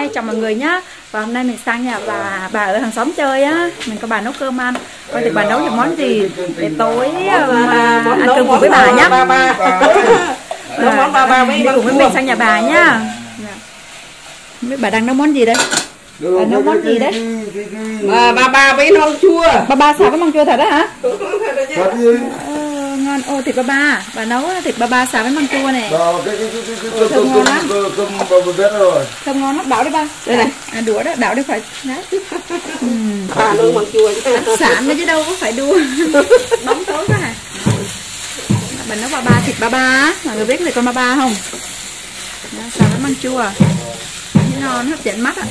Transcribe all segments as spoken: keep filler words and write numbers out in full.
chào mọi người nhá. Và hôm nay mình sang nhà bà bà ở hàng xóm chơi á, mình có bà nấu cơm ăn. Coi thì bà nấu những món gì để tối mà ăn cơm cùng với bà nhá. Nấu món ba ba với cùng với mình sang nhà bà nhá. Không biết bà đang nấu món gì đây? Bà nấu món gì đấy? À, ba ba với măng chua. Ba ba xào với măng chua thật đó hả? Ờ, ngon. Ô thịt ba ba, bà nấu thịt ba ba xào với măng chua này. Thơm ngon lắm. Thơm ngon lắm, đảo đi ba. Đây này, à, đũa đó, đảo đi phải. Đấy. Uhm. À, nấu măng chua. Đặc sản đấy chứ đâu có phải đua. Bóng tối quá à. Bà nấu ba ba thịt ba ba, mọi người biết thịt con ba ba không? Đó, xào với măng chua. Ngon, hấp dẫn mắt ạ.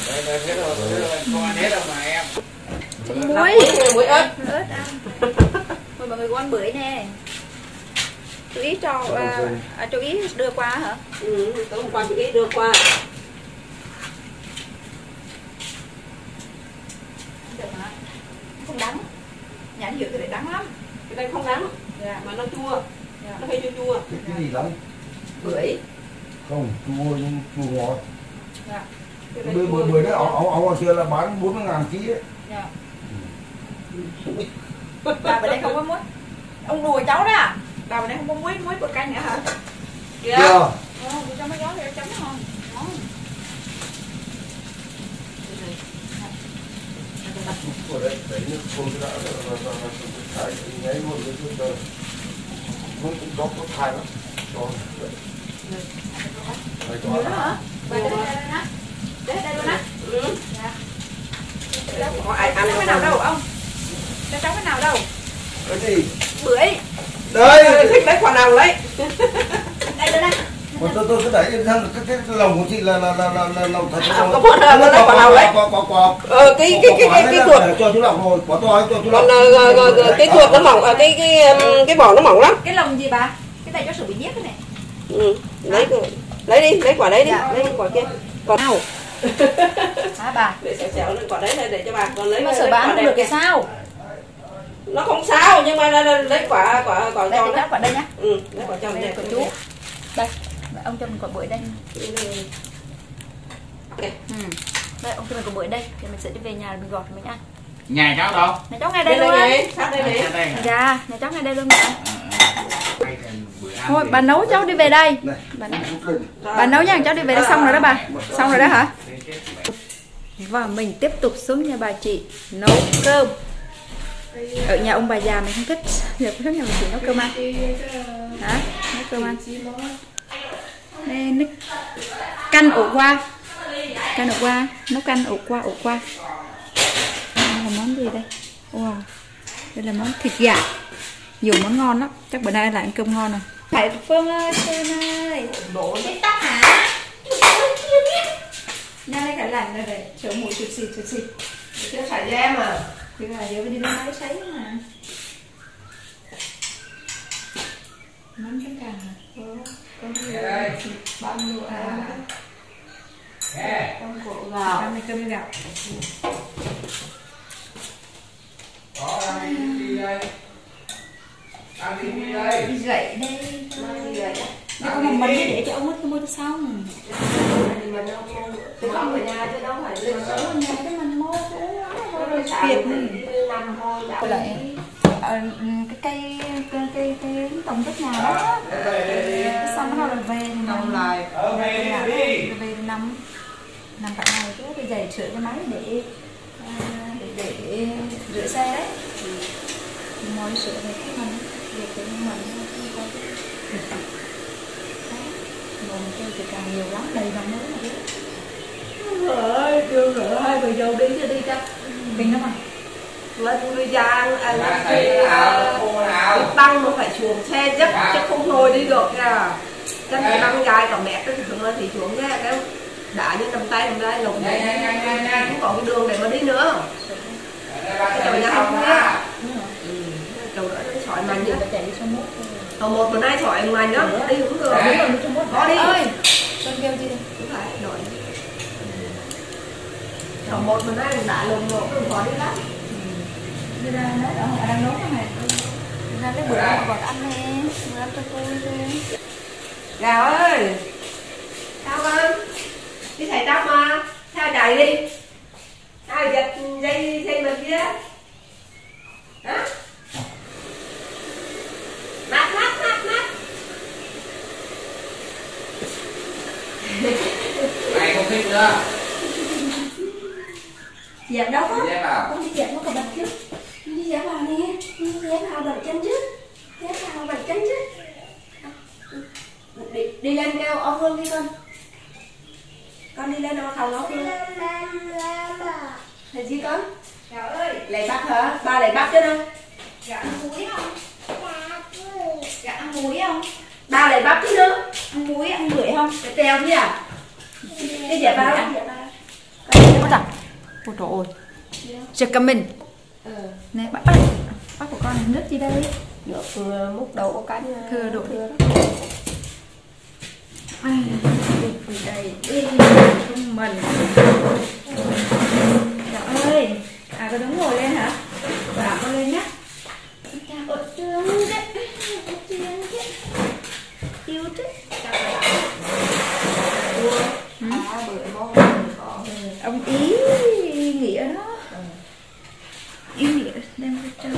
Muối. Muối ớt. Ớt ăn. Mời mọi người ăn bưởi nè. Chú Ý cho à, à, chú Ý đưa qua hả? Ừ, tối hôm qua chú Ý đưa qua. Không đắng. Nhãn hiệu thì đắng lắm. Cái đây không đắng. Dạ. Mà nó chua. Dạ. Nó hơi chua chua. Cái, cái gì lắm? Bưởi. Không, chua nhưng chua ngọt. Dạ. Bưởi bưởi bưởi đấy, ông ông hồi xưa là bán bốn mươi ngàn ký ấy. Dạ. Bà bên đây không có muối. Ông đùa cháu đó à? Bà bên đây không có muối, muối bột canh nữa hả? Kìa. Ồ, cho mấy gói để chấm ngon. Ngon. Ở đây, đấy nước sôi đã thái nháy luôn cái chút rồi. Nó cũng có có thai lắm. Cho. Nhiều đó hả? Bà để đây đây hả? Để đây luôn á. Ừ. Dạ. Có ai ăn cái nào đâu ông? Để cháu cái nào đâu? Cái gì? Bưởi. Đây, thích lấy quả nào lấy. Đây đây đây. Mà tôi tôi cứ đẩy sang cái cái lòng của chị là là là là, là lòng thật. À, có muốn lấy quả nào lấy? Quả quả quả. Ờ cái cái cái cái cái chuột. Cho chú lòng rồi, quả to cho chú lòng. Còn cái chuột nó mỏng, cái cái cái vỏ nó mỏng lắm. Cái lồng gì bà? Cái này cho sự bị nhét cái này. Ừ, lấy lấy đi, lấy quả đấy đi, lấy quả kia. Còn nào? Hả bà? Để xẻo xẻo lên quả đấy này để cho bà. Còn lấy mà sợ bà ăn không được thì sao? Nó không sao nhưng mà lấy quả quả quả đây tròn đấy. Quả đây nhá. Ừ, lấy quả tròn này của chú. Đây, ông cho mình quả bưởi đây. Okay. Ừ. Đây ông cho mình quả bưởi đây, thì mình sẽ đi về nhà mình gọt mình ăn. Nhà cháu đâu? Nhà cháu ngay đây, đây luôn. Này, sát đây này. Dạ, nhà cháu ngay đây luôn nè. Thôi bà nấu cháu đi về đây. Bà nấu, bà nấu nha, cháu đi về đây xong rồi đó bà. Xong rồi đó hả? Và mình tiếp tục xuống nhà bà chị nấu cơm. Ở nhà ông bà già mình không thích, giờ xuống nhà mình chỉ nấu cơm ăn. Hả? Nấu cơm ăn. Đây, nước canh ổ qua. Canh ổ qua, nấu canh ổ qua ổ qua. Đây là món gì đây? Wow. Đây là món thịt gà. Nhiều món ngon lắm, chắc bữa nay là ăn cơm ngon rồi. Phải Phương ơi, Phương ơi. Đổ cái tóc hả? Nha đây phải làm đây này, chỗ mũi chụp xịt chụp xịt. Chứ phải ra mà. Thì là giờ đi lấy máy sấy mà. Mắm trứng càng hả? Có có bao nhiêu à? Con cổ gạo. Ăn này cơm gạo. Có ăn đi đây. Ăn đi đây. Đi gậy đây. Đi gậy. Để con mình để cho ông mất cái mua xong. Tôi không ở nhà chứ đâu phải lên ở nhà cái mình mua cái Việt mình nằm thôi lại cái cây cây cây cây tổng tất nhà đó xong nó là về thì nằm lại về về nằm nằm cả ngày cứ phải giày sửa cái máy để để để rửa xe đấy mọi sửa về cái mình việc của mình ngồi chơi thì càng nhiều lắm đầy lòng nữa mà ơi chưa rửa hai người dâu đi cho đi cho kinh lắm à lên đi ra à lên đi băng nó phải chuồng xe chắc chắc không thôi đi được nha chắc cái băng gai còn mẹ cái thường lên thì chuồng cái cái đã như nằm tay nằm tay lồng không còn cái đường để mà đi nữa cái chồng nhà không nhá đầu đó nó sỏi mạnh nhá còn một bữa nay sỏi mạnh đó đi cũng được có đi ơi con kêu gì cũng phải đổi còn một bữa nay đã lồng một đừng có đi lắm đi ra nấu ở họ đang nấu cái này đi ra lấy bữa mà còn ăn nè bữa ăn cho tôi đi gà ơi sao con đi thầy tóc mà Sao chạy đi. Sao giật dây dây mà kia. Hả? Mắt mắt mắt mắt. Này không thích nữa. Dẹp đâu có. Dẹp vào. Con đi dẹp nó còn đặt chứ. Đi dẹp vào nè. Đi dẹp vào đặt chân chứ. Dẹp vào đặt chân chứ. Đi, đi lên kêu ông Hương đi con. Con đi lên ông thầu ông Hương. Là gì con? Trời ơi. Lấy bắp hả? Ba lấy bắp chứ đâu? Dạ ăn muối không? Dạ ăn muối không? Ba lấy bắp chứ nữa. Ăn muối, ăn bưởi không? Cái teo chứ à? Đi dẹp vào. Ôi trời. Ôi trời ơi. Chưa cầm mình. Ừ. Nè bắt bắt bắt của con nước gì đây? Nước múc đầu có cái Thừa đổ thừa đó. À, đi đây đi chúng mình. Trời ơi. À con đứng ngồi lên hả? Dạ con lên nhá. Chào ơi trương đấy. Trương đấy. Yêu chứ. À bữa mong có. Ông ý nghĩa đó. Ý nghĩa đem cho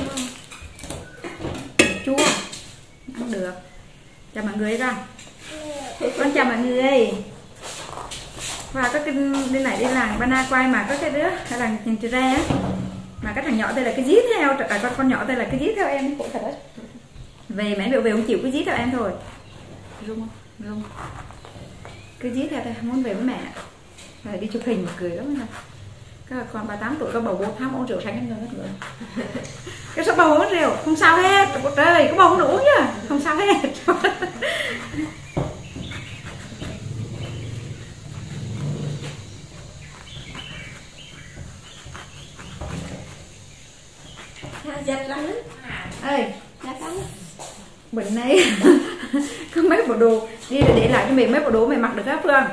chua ăn được. Chào mọi người ra. Con chào mọi người. Và có cái bên này đi làng Bana quay mà có cái đứa hay là nhìn từ ra á, mà cái thằng nhỏ đây là cái dí theo, à, con con nhỏ đây là cái dí theo em khổ thật đấy. Về mẹ biểu về không chịu cái dí theo em thôi. Rung không? Rung. Cái dí theo đây muốn về với mẹ. Rồi đi chụp hình mà cười lắm rồi. Cái là con ba mươi tám tuổi có bầu bốn tháng uống rượu tránh anh người hết người. Cái sao bầu uống rượu không sao hết. Trời có bầu không được uống nhá, không sao hết. Giật lắm đấy. Ơi, Giật lắm. bữa nay có mấy bộ đồ đi để, để lại cho mình mấy bộ đồ mày mặc được á Phương.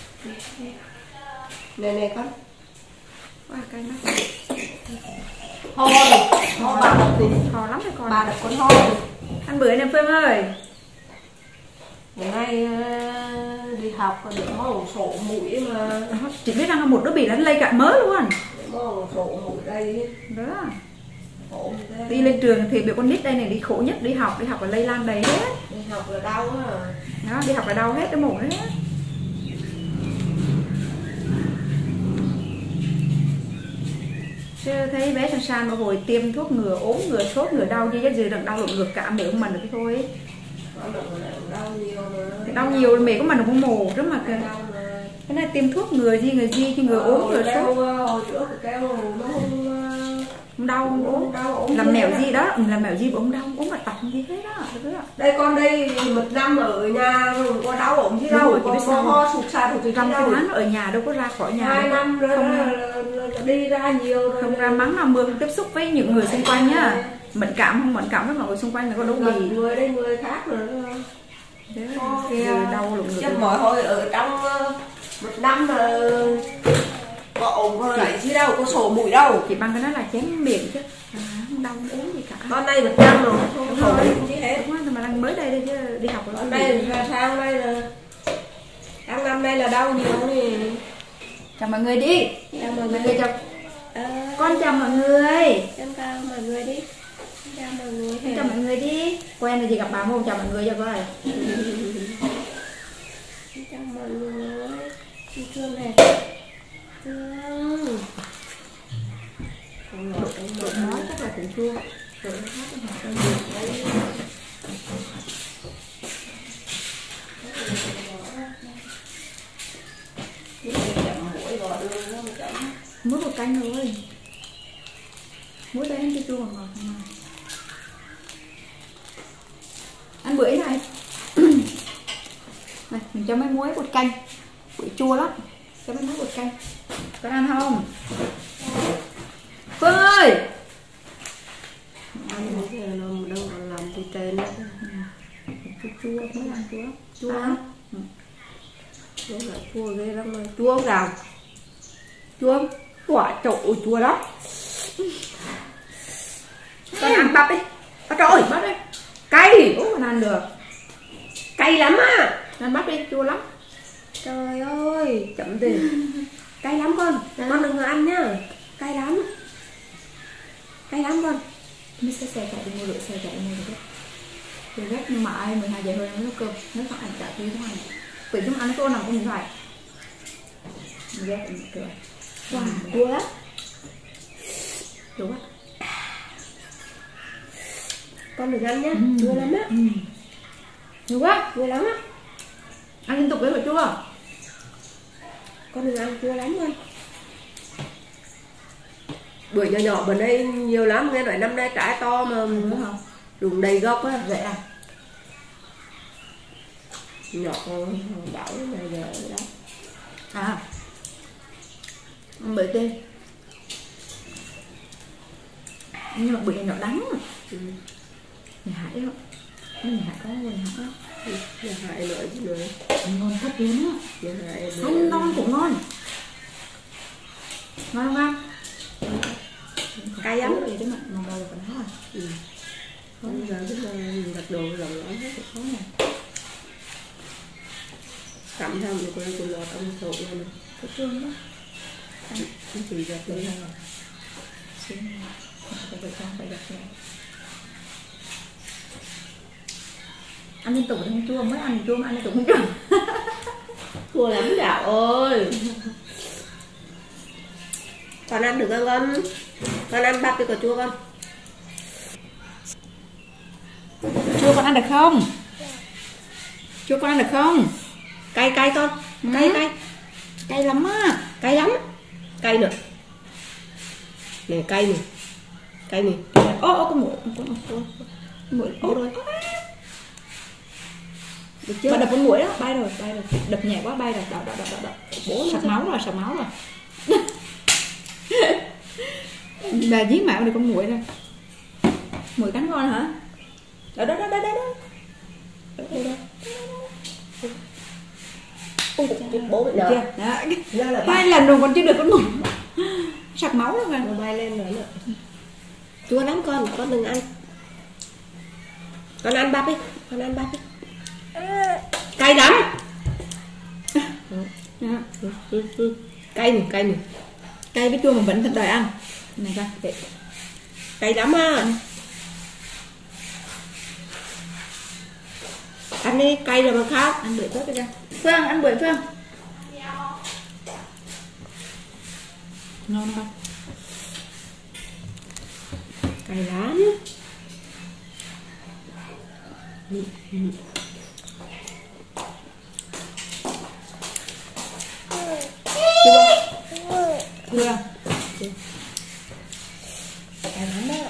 Này này con. Wow, cay mắt. Ho ho bà đập thì Hò lắm rồi con. bà đập con ho. Ăn bữa nè Phương ơi. Ngày nay đi học còn được món sổ mũi mà. Chị biết rằng một đứa bị lây cả mớ luôn. Món sổ mũi đây. Đó. Đi lên trường thì bị con nít đây này đi khổ nhất, đi học đi học là lây lan đầy hết. Đi học là đau á. Đó, đi học là đau hết cái mổ đấy. Chứ thấy bé San San mà hồi tiêm thuốc ngừa ốm ngừa sốt ngừa đau như cái gì đằng đau lộn ngược cả miệng mình được cái thôi ấy. Đau nhiều mà. Cái đau nhiều mẹ của mình là cũng mổ rất mà cái, cái này tiêm thuốc ngừa gì ngừa gì chứ ngừa ốm ngừa sốt. Hồi trước kéo nó không Không đau không ốm. đau Làm mèo gì đó, làm mèo gì mà không đau ốm mà tập gì hết đó. Đây con đây một năm ở nhà rồi có đau ốm chứ đâu, có, có ho sụt sạt thì trong cái tháng ở nhà đâu có ra khỏi nhà. Hai năm rồi không, là, là, là đi ra nhiều rồi. Không ra mắng nào mưa không tiếp xúc với những người xung quanh nhá. Mẫn cảm không mẫn cảm với mọi người xung quanh là có đâu bị. Người đây người khác rồi. Thế rồi đau lụng chứ mọi hồi ở trong một năm là có ổn rồi lại chứ đâu có sổ mũi đâu, chỉ bằng cái đó là chém miệng chứ à, không đau không uống gì cả. con đây một năm rồi không sổ mũi gì hết. Đúng rồi, mà đang mới đây đây chứ đi học ở đây ra sang đây là sang năm nay là đau nhiều thì chào mọi người đi. chào mọi người, người chào à, con chào mọi người, chào mọi người đi, chào mọi người, chào mọi người đi. Quen là gì gặp bà không chào mọi người cho coi. chào mọi người, thương này thương. Độ nói chắc là cũng chua. Rồi nó hát cái hạt đấy. Muối một canh rồi. Muối đây ăn chua ngọt ngọt. Ăn bưởi này. Này, mình cho mấy muối bột canh. Bưởi chua lắm. Cho mấy muối bột canh. Con ăn không? Phương ơi. Ăn đâu còn làm gì tên nữa. Chua chua, mới ăn chua lắm. Chua À. lắm. Ừ. Chua là chua ghê lắm rồi. Chua không nào? Chua không? Quả trộn chua lắm. Con ăn bắp đi. Ôi trời ơi, bắp đi. Cay. Ủa con ăn được. Cay lắm á. Ăn bắp đi, chua lắm. Trời ơi, chậm tiền. Cay lắm con, à. Con đừng có ăn nhá. Cay lắm. Cay lắm con. Mới sẽ xe chạy đi mua rượu, xe chạy đi mua rượu. Rồi gấp nhưng mà ai mười hai giờ hơn nó nấu cơm, nó phải ăn chạy không ăn. Quỷ không ăn cô nào cũng phải. Ghét cười. Wow, chua lắm. Chua quá. Con đừng ăn nhá, ừ. Chua lắm á. Ừ. Chua quá, chua lắm á. Ăn liên tục với phải chua. Con đừng ăn chua lắm con. Bưởi nhỏ nhỏ bên đây nhiều lắm, nghe nói năm nay trái to mà rụng đầy gốc á. Vậy à? Nhỏ bảo này giờ đó. À. Bưởi tê. Nhưng mà bưởi nhỏ đắng. Ừ. Nhà Hải đó. Nhà Hải có người Hải đó. Nhà Hải nữa chứ nữa. Ngon thật luôn á. Nhà Hải không ngon cũng ngon. Ngon không ăn? Cay lắm. Vậy đấy mà ngon đâu là còn hết. Ừ. Không giờ chúng ta đặt đồ lỏng lỏng hết thì khó nè. Cặm theo một con con lọt ông sổ luôn. Có trơn đó. Cái gì vậy? Đây là xin phải phải con phải đặt này. Ăn liên tục thì không chua, mới ăn chua mà ăn liên tục không chua. Chua lắm Đạo ơi. Con ăn được không con? Con ăn bắp đi có chua con. Chua con ăn được không? Chua con ăn được không? Cay cay con. Cay ừ. cay. Cay lắm á. Cay lắm. Cay nữa. Nè cay nè. Cay nè. Ô ô con mũi, con mũi. Mũi ô rồi. Được chưa? Bà đập con mũi đó, bay rồi, bay rồi. Đập nhẹ quá bay rồi, đập đập đập đập đập. Bố sặc máu rồi, sặc máu rồi. Bà dí mạo được con mũi rồi. Mũi cắn ngon hả? Đó đó đó đó đó. Đây đây. Ôi bố bị đỡ. Đó. Hai lần rồi còn chưa được con mũi. Sặc máu rồi mà. Nó bay lên nữa nữa. Chua lắm con, con đừng ăn. Con ăn bắp đi, con ăn bắp đi. Cay lắm. Cay nè, cay nè. Cay với chua mà vẫn thật đòi ăn. Này coi, để. Cay lắm à. Ăn đi, cay rồi mà khác. Ăn bưởi tốt đi ra. Phương, ăn bưởi Phương. Ngon không? Cay lắm. Chưa? Cay lắm đó.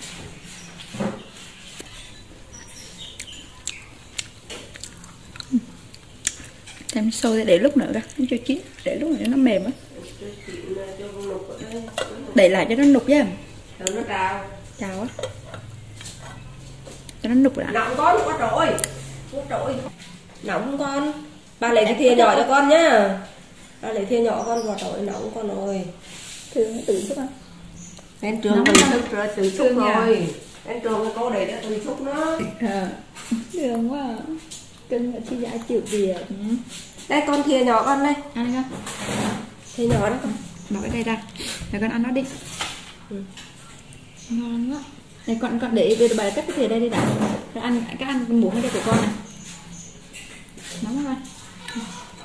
Thêm sôi để lúc nữa ra, không cho chín, để lúc nữa nó mềm á. Đẩy lại cho nó nục chứ. Nó trào. Chào á. Cho nó nục đã. Nọng con quá trội. Quá trội. Nọng con. Ba lấy cái thìa nhỏ cho con nhá. Ba lấy thìa nhỏ con vào trội nọng con ơi. Thương tự xúc ăn. Lên trường tự xúc rồi, tự xúc rồi. Lên trường cô để cho tự xúc nó. Ờ. Thương quá. Cưng ở chi giá chịu việc. Đây con thìa nhỏ con đây. Ăn đi con. Thìa nhỏ đó con. Bỏ cái đây ra. Để con ăn nó đi. Ừ. Ngon quá. Đây con con để để bà cắt cái thìa đây đi đã. Cái ăn cái ăn con muỗng ở đây của con này. Nóng quá con.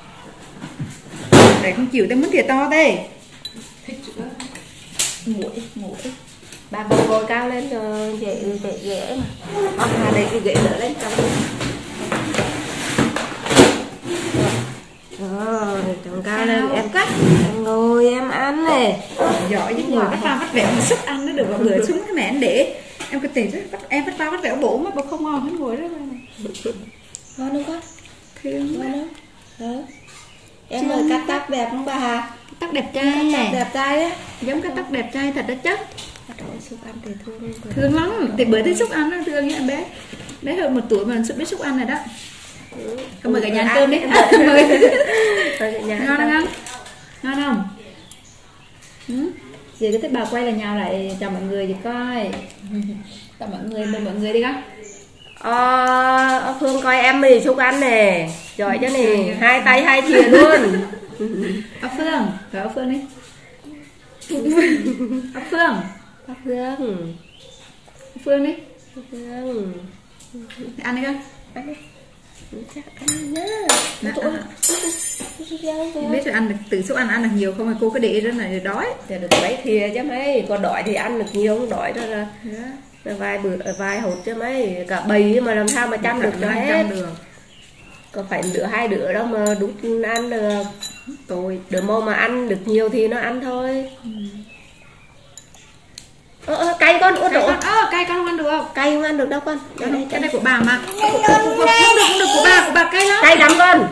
Để con chịu tới muốn thìa to đây. Thích chữa. Muỗng, muỗng. Bà bầu ngồi cao lên rồi dễ dễ dễ mà. Con hà để cái ghế nữa lên cao lên. Rồi, trồng cao lên em cắt. Em ngồi em ăn này. Giỏi với người bắt bao bắt vẹo mà sức ăn nó được vào bữa xuống cái mẹ anh để em có tiền rất em bắt bao bắt vẹo bổ mà bố không ngon hết ngồi đó ngon không con? Thương ngon không? Đó. Em ơi cắt tóc đẹp không bà Hà? Tóc đẹp trai nè. Đẹp trai á. Giống cái tóc đẹp trai thật đó chứ. Trời ơi, xúc ăn thì thương luôn. Thương lắm. Thì bữa thấy xúc ăn nó thương nha bé. Bé hơn một tuổi mà biết xúc ăn này đó. Ừ. Không mời cả nhà ăn cơm đi. Mời. Ngon không? Ngon không? Ừ? Vậy cái thích bà quay là nhau lại chào mọi người thì coi. Chào mọi người, mời mọi người đi con. Ờ, Phương coi em mì xúc ăn nè. Giỏi cho nè, hai tay hai thìa luôn. Ốc Phương, gọi ốc Phương đi. Ốc Phương. Ốc Phương. Ốc Phương đi. Ốc Phương. Ăn đi con. Ăn đi. Chắc ăn nhá. Biết rồi ăn được tự xúc ăn ăn được nhiều không mà cô cứ để rất là đói. Để được mấy thìa chứ mấy, còn đói thì ăn được nhiều, không đói đó là yeah. Vài bữa vài hột chứ mấy, cả bầy mà làm sao mà chăm được cho hết. Được. Có phải nửa hai đứa đâu mà đúng ăn được. Tôi đứa mô mà ăn được nhiều thì nó ăn thôi. Ừ. Ơ, ơ, cay con, út đổ. Ơ, cay con không ăn được không? Cay không ăn được đâu con. Cái này, cái này của bà mà. Không được, không được của bà, của bà cay lắm. Cay lắm con.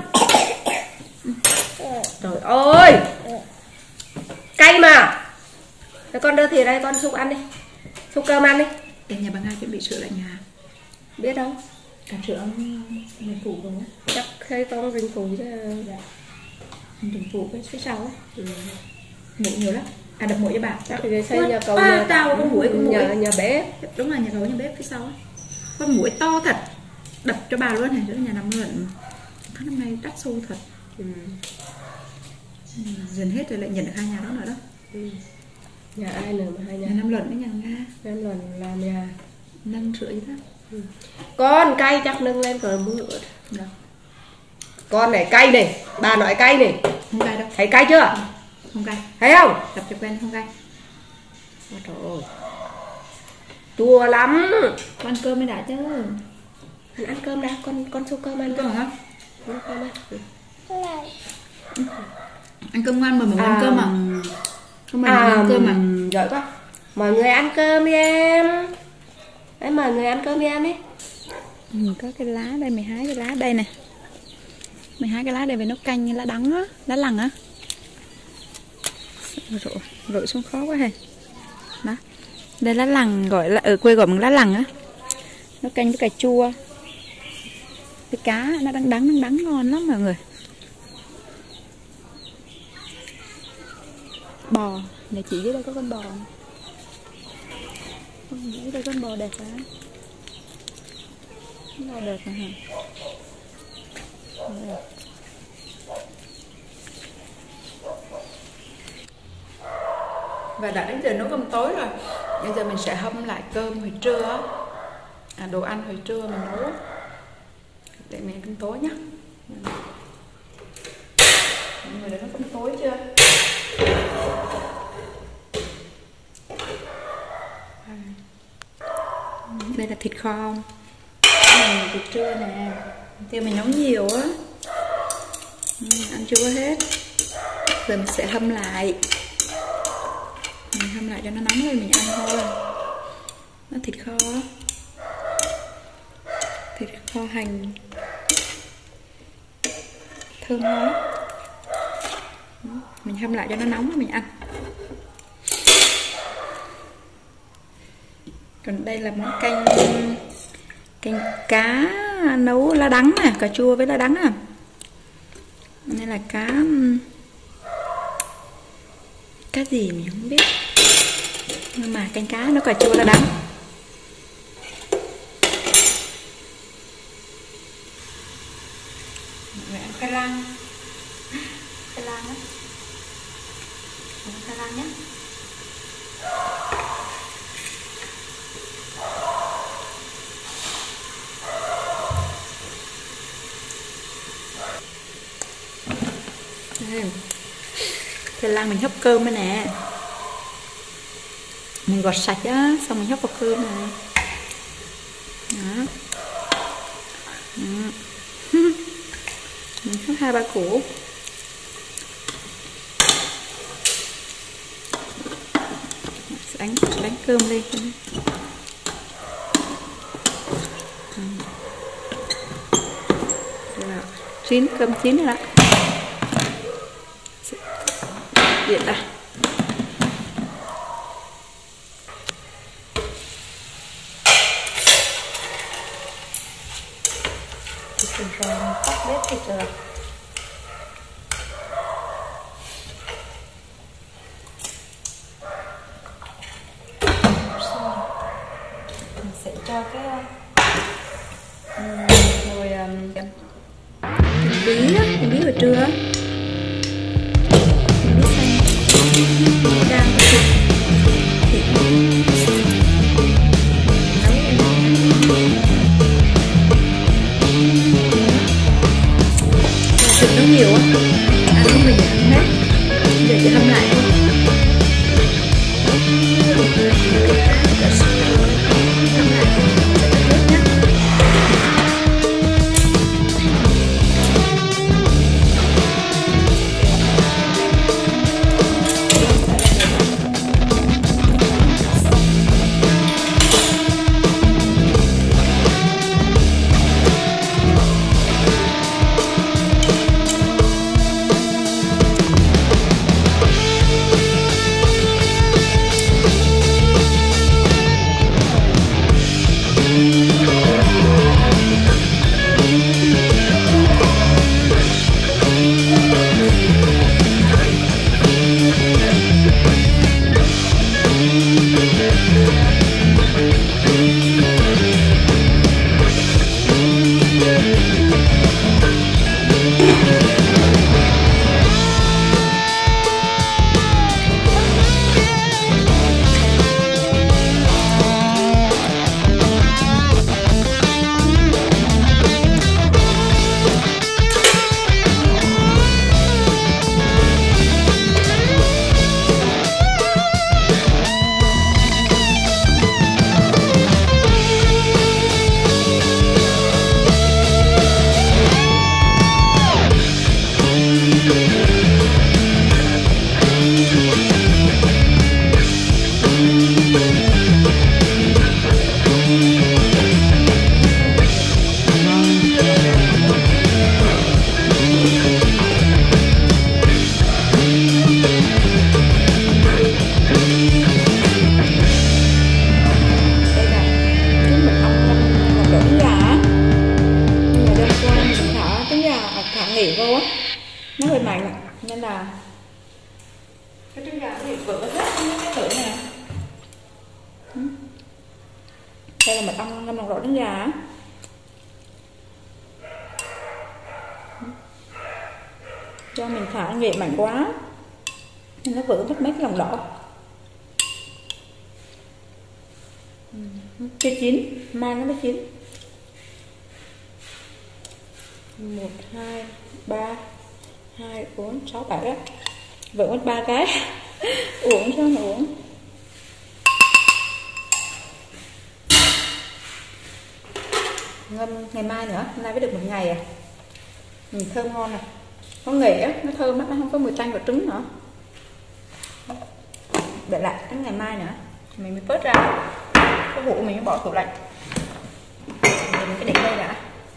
Trời ơi. Cay mà. Để con đưa thì đây con xúc ăn đi. Xúc cơm ăn đi. Để nhà bà Nga chuẩn bị sữa lại nhà. Biết đâu. Cả sữa mình phụ rồi. Chắc thấy con rình phụ chứ. Dạ. Rình phụ cái phía sau ấy. Ừ. Muỗng nhiều lắm. À đập muỗng cho bà. Chắc thì xây nhà cầu à, nhà tao con muỗng con muỗng nhà, nhà bếp. Đúng là nhà cầu nhà bếp phía sau ấy. Con muỗng to thật. Đập cho bà luôn này, chỗ nhà nằm luôn. Tháng năm nay đắt xô thật. Ừ. Dần hết rồi lại nhận được hai nhà đó nữa đó. Ừ. Nhà ai nữa mà hai nhà? Nhà Nam Luận với nhà Nga. Nam Luận là nhà năm rưỡi đó. Ừ. Con cay chắc nâng lên rồi muốn nữa. Được. Con này cay này, bà nói cay này. Không cay đâu. Thấy cay chưa? Không cay. Thấy không? Tập cho quen không cay. Ôi trời ơi. Chua lắm. Con ăn cơm mới đã chứ. Con ăn cơm đã, con con xúc cơm ăn. Cơm hả? Ăn cơm ăn. Ừ. Ăn cơm ngoan mà mà à, ăn cơm mà. Không mà à, ăn cơm mà. Giỏi quá. Mọi người ăn cơm đi em. Đấy mời người ăn cơm đi em đi. Ừ, có cái lá đây, mười hai cái lá đây nè. mười hai cái lá đây về nấu canh lá đắng á, lá lằng á. Rội, rội xuống khó quá hề. Đó. Đây lá lằng, gọi là ở quê gọi bằng lá lằng á. Nấu canh với cà chua. Cái cá nó đắng đắng đắng đắng ngon lắm mọi người. Bò, nhà chị dưới đây có con bò này. Dưới đây con bò đẹp hả? Bò đẹp hả? Và đã đến giờ nấu cơm tối rồi. Bây giờ mình sẽ hâm lại cơm hồi trưa, à, đồ ăn hồi trưa mình nấu để mình cơm tối nhá. Mọi người đã nấu cơm tối chưa? Đây là thịt kho. Đây là thịt trưa nè. Tiêu mình nấu nhiều á, ăn chưa hết. Rồi mình sẽ hâm lại. Mình hâm lại cho nó nóng rồi mình ăn thôi. Nó thịt kho. Thịt kho hành thơm ngon lắm. Mình hâm lại cho nó nóng rồi mình ăn. Còn đây là món canh canh cá nấu lá đắng nè, cà chua với lá đắng à. Đây là cá cá gì mình không biết, nhưng mà canh cá nó cà chua lá đắng. Mọi người ăn khoai lang, khoai lang á, khoai lang nhé. Khoai lang mình hấp cơm đây nè, mình gọt sạch á, xong mình hấp vào cơm này. Đó. Đó. Mình hấp hai ba củ. Đánh đánh cơm lên cho nó. Là chín, cơm chín rồi đó. Điện đây. Thì rồi mình tắt bếp thì được. Mình sẽ cho cái um, rồi um, bí á, bí hồi trưa. nó hơi mạnh nên là cái trứng gà thì vỡ hết những cái lưỡi này. Đây là mật ong ngâm lòng đỏ trứng gà. Do mình thả nghệ mạnh quá nên nó vỡ mất mấy cái lòng đỏ. Chưa chín, mai nó mới chín. Một, hai, ba, hai, bốn, sáu, bảy á. Vỡ mất ba cái. Uống cho nó uống. Ngâm ngày mai nữa, hôm nay mới được một ngày à. Nhìn thơm ngon này. Có nghệ á, nó thơm á, nó không có mùi tanh của trứng nữa. Để lại đến ngày mai nữa mình mới vớt ra. Cái vụ mình mới bỏ tủ lạnh. Mình cái để đây đã.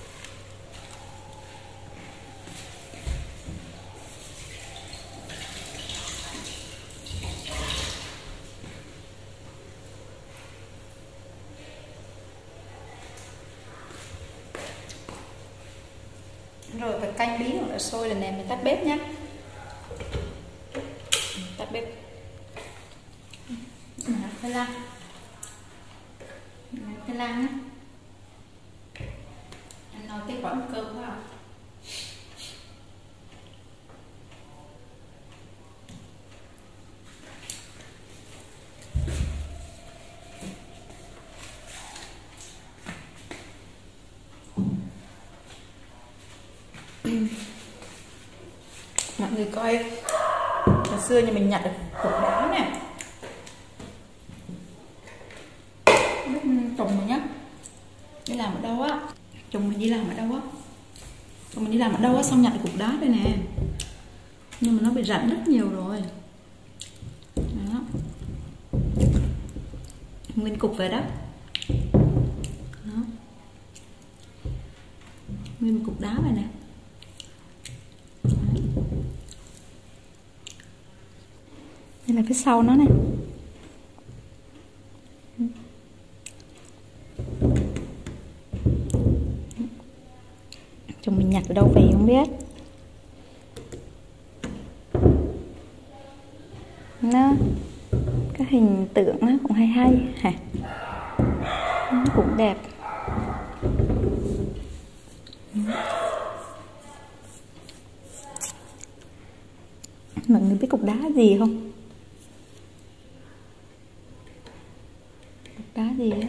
Rồi phải canh bí hoặc là sôi là nè, mình tắt bếp nhé. Tắt bếp. Khoai lang. Khoai lang á. Anh nói tiếc bỏ một cơm quá à. Mọi người coi hồi xưa nhà mình nhặt được cục đá nè, biết chồng mình nhá đi làm ở đâu á, chồng mình đi làm ở đâu á, chồng mình đi làm ở đâu á xong nhặt được cục đá đây nè, nhưng mà nó bị rạn rất nhiều rồi đó. Nguyên cục về đó, đó. Nguyên một cục đá này nè. Đây là phía sau nó này. Chồng mình nhặt ở đâu về không biết. Nó cái hình tượng nó cũng hay hay hả? Nó cũng đẹp. Mọi người biết cục đá gì không? Cục đá gì á?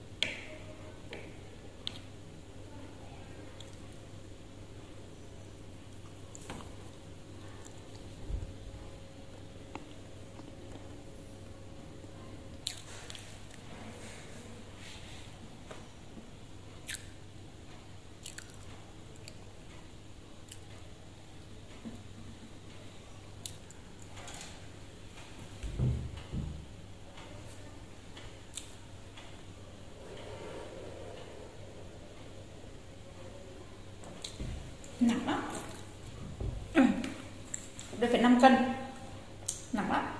Nặng lắm. Ừ. Đây phải năm cân. Nặng lắm.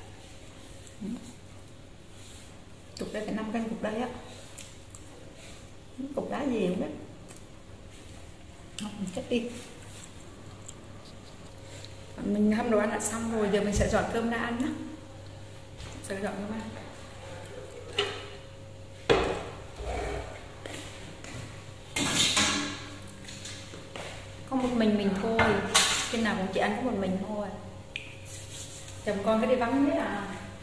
Cục đây phải năm cân, cục đây á. Cục đá gì không biết. Không, mình cất đi. Mình hâm đồ ăn đã xong rồi, giờ mình sẽ dọn cơm ra ăn nhé. Sẽ dọn cơm ăn. một mình mình thôi, khi nào cũng chỉ ăn có một mình thôi. Chồng con cái đi vắng hết à.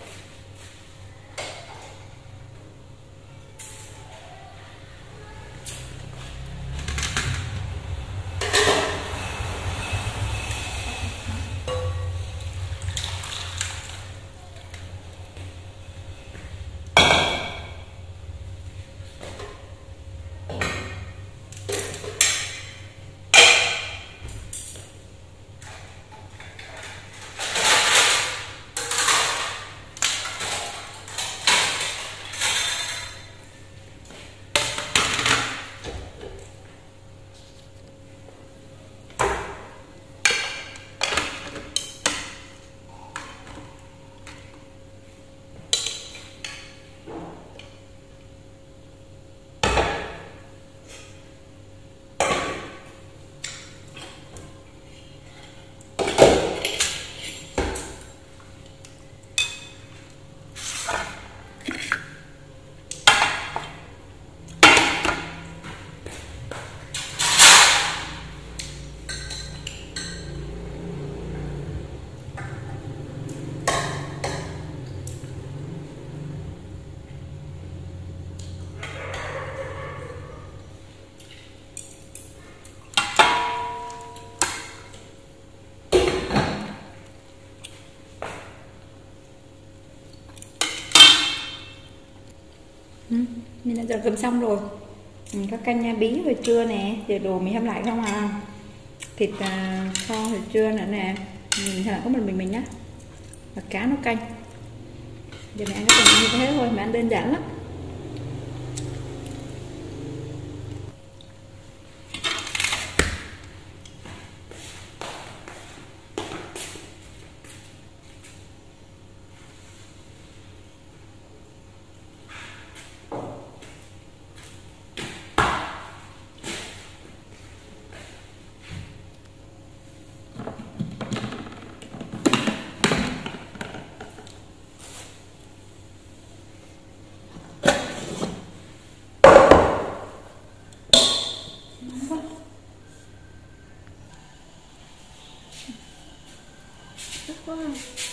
Ừ, mình đã giờ cơm xong rồi. Ừ, có canh bí hồi trưa nè, giờ đồ mình hâm lại không à. Thịt à, kho hồi trưa nữa nè, mình thằng có mình mình mình nhá. Và cá nấu canh. Giờ mình ăn cái tình như thế thôi, mà ăn đơn giản lắm. Wow.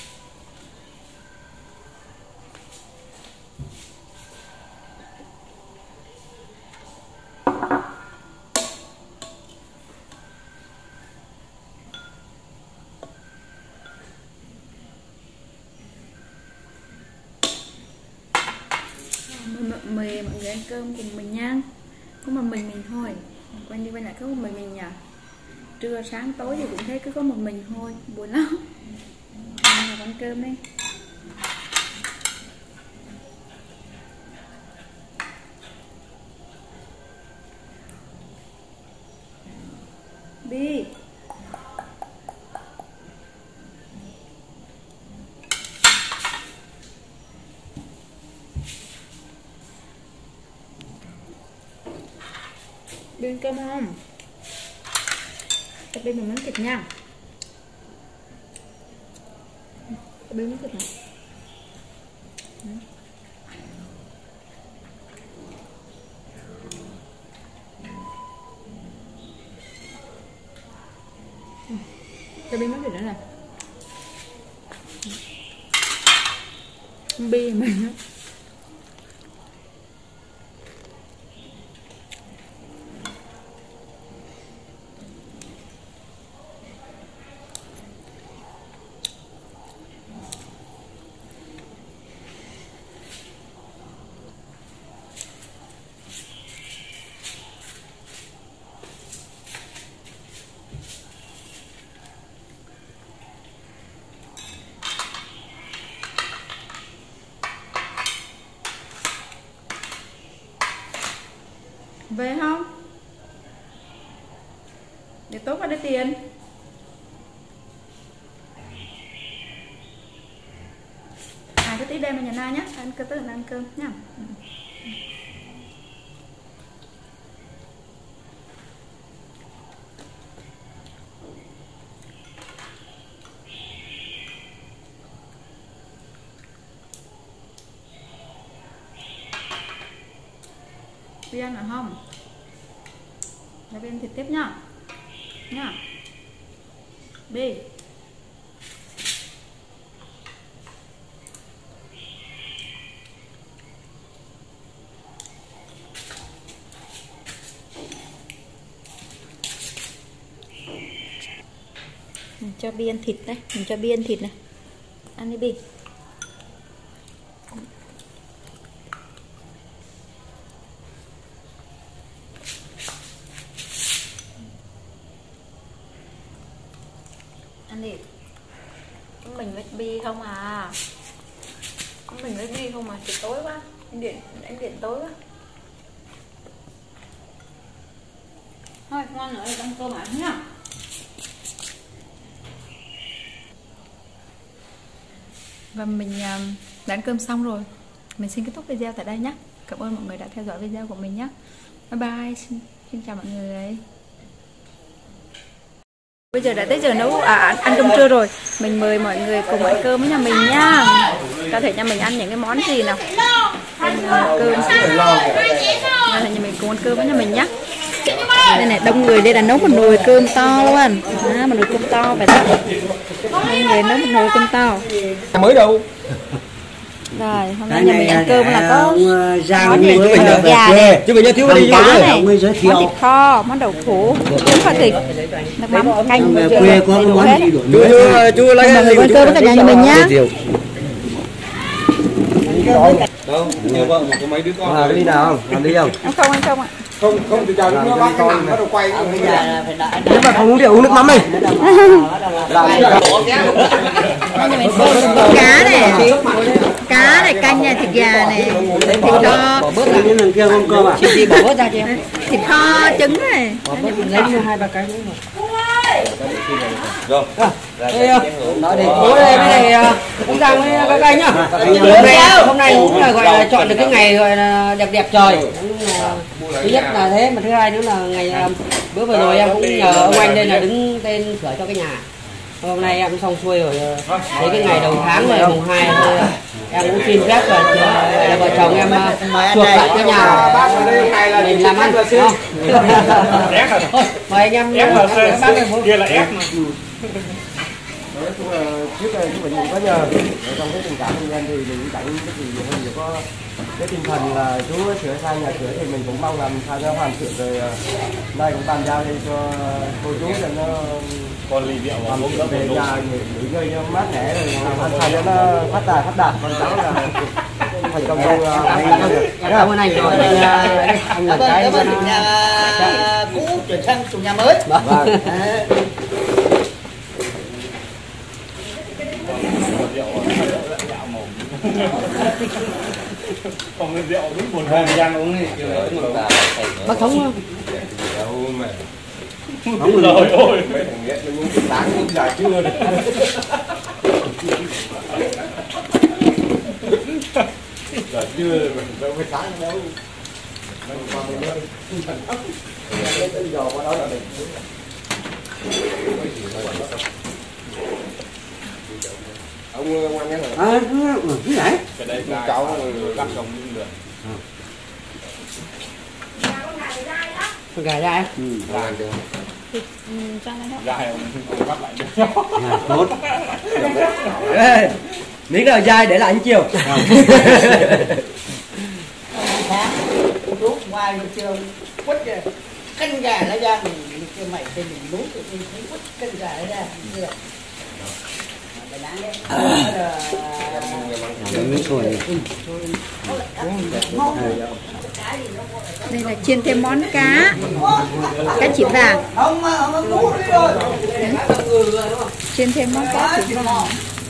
Mời mọi người ăn cơm cùng mình nha. Có một mình mình thôi, quay đi quay lại có một mình mình nhỉ. Trưa sáng tối thì cũng thấy cứ có một mình thôi, buồn lắm. Ăn cơm đi. Đi. Đi ăn cơm không? Đây mình món thịt nha. Bên món thịt này. Cho bên món thịt nữa nè. Bia mình á. Về không? Để tốt vào đây tiền. À cái tí đem vào nhà Na nhé, ăn cơm tới là ăn cơm nhá. Đi ăn ở không? Để bên thịt tiếp nhá. Nhá. Đi. Mình cho Bi ăn thịt đấy, mình cho Bi ăn thịt này. Ăn đi Bi. Ăn đi. Có mình với Bi không à? Có mình với Bi không à? Chỉ tối quá. Anh điện, anh điện tối quá. Thôi, ngoan nữa, ăn cơm ăn nhá. Và mình đã ăn cơm xong rồi. Mình xin kết thúc video tại đây nhé. Cảm ơn mọi người đã theo dõi video của mình nhé. Bye bye. Xin, xin chào mọi người. Bây giờ đã tới giờ nấu à, ăn cơm trưa rồi. Mình mời mọi người cùng ăn cơm với nhà mình nhá. Có thể nhà mình ăn những cái món gì nào. Ăn cơm. Đây là nhà mình cùng ăn cơm với nhà mình nhá. Đây này, đông người đây là nấu một nồi cơm to luôn. À, một nồi cơm to vậy đó. Đây người nấu một nồi cơm to. Mới đâu. Rồi, hôm nay nhà mình ăn cơm là có Giang như gà này, chứ mình thiếu đi cá này, món thịt kho, món đậu hũ, trứng kho thịt, nước mắm, canh, quê có cái món gì đổi chú chú lấy mọi người ăn cơm với cả nhà nhà mình nhá. Đâu, nhiều vợ mà có mấy đứa con. Làm đi nào, làm đi không? Ăn không, ăn không ạ. Không, không thì chào nó bác cái nằm bắt đầu quay. Nếu mà không uống rượu uống nước mắm đi. Nhà mình có cá này, cá này, canh này, thịt gà này, thịt kho, Bỏ bớt ra những lần kia không cơm à? chị bỏ bớt ra chị em. Thịt kho, trứng này. Lấy hai ba cái nữa Rồi. Nói đi. Bố đây với này cũng Giang với các anh nhá. Hôm nay hôm nay cũng là gọi là chọn được cái ngày gọi là đẹp đẹp trời. Thứ nhất là thế, mà thứ hai nữa là ngày bữa vừa rồi em cũng nhờ ông anh đây là đứng tên sửa cho cái nhà. Hôm nay em xong xuôi rồi, thấy cái ngày đầu tháng rồi mùng hai thôi em cũng xin phép rồi là vợ chồng em chuộc lại cái nhà mình làm ăn không? Thôi mời anh em bác ơi, kia là ép mà. Nói chung là trước đây chúng mình cũng có nhờ trong cái tình cảm của em thì mình cũng chẳng cái gì hơn, chỉ có cái tinh thần là chú sửa sang nhà cửa thì mình cũng mong làm sao cho hoàn thiện rồi nay cũng bàn giao đi cho cô chú cho nó còn lì điệu hoàn thiện về nhà nghỉ ngơi cho mát mẻ rồi làm sao cho nó phát tài phát đạt, con cháu là thành công trong cảm ơn anh rồi anh là cái nhà cũ chuyển sang chủ nhà mới. Vâng. Còn cái rượu đúng buồn hơi Giang uống thì bác Thống không? Không rồi ôi mấy thằng nghiện nó uống sáng uống dài chưa đấy. Giờ chưa mình đâu phải sáng đâu. Giờ qua đó là mình ông ngoan nhé hả? À, cái này cái đây cháu cắt đồng luôn được. Con gà ra Ừ, làm được. Dai ông bắt lại được. Tốt. Miếng nào dai để lại đến chiều. Sáng lúc ngoài mình trường quất rồi canh gà nó ra mình kêu mày tên mình đúng thì mình thấy quất canh gà nó ra được. Đây là chiên thêm món cá, cá chỉ vàng. Chiên thêm món cá chỉ vàng.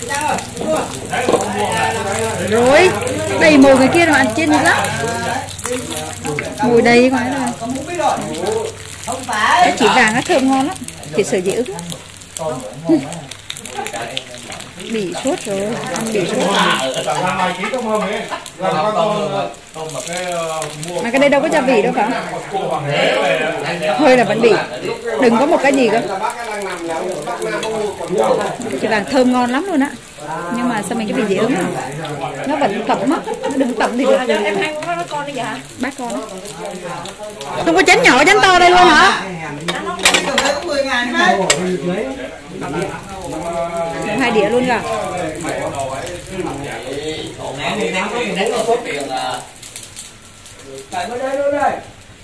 Rồi, đầy mồi người kia mà ăn chiên nhiều lắm. Mồi đầy ngoài rồi. Cá chỉ vàng nó thơm ngon lắm, chỉ sợ dị ứng. Bị sốt rồi, ăn bị sốt rồi. Mà cái đây đâu có gia vị đâu phải không? Hơi là vẫn bị. Đừng có một cái gì cơ. Chỉ vàng thơm ngon lắm luôn á. Nhưng mà sao mình cái bị dị ứng không? Nó vẫn tẩm á. Đừng tẩm thì được. Em hai con nó con đi vậy hả? Bác con. Không có chén nhỏ chén to đây luôn hả? Hai đĩa luôn cả. Tại đây luôn đây.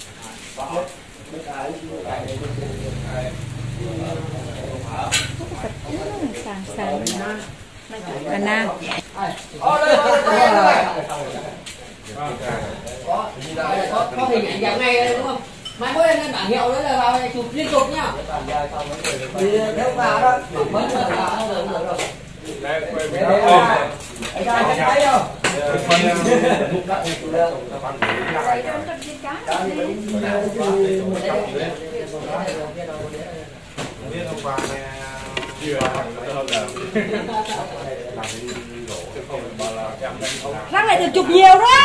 Sàng sàng. Cà na. Có hình ảnh dạng này đúng không? Mai mốt lên bảng hiệu đấy là vào chụp liên tục nhá. Thì nếu vào đó mới là vào rồi rồi. Đây quay video. Ở đây thấy không? Răng này được chụp nhiều đó.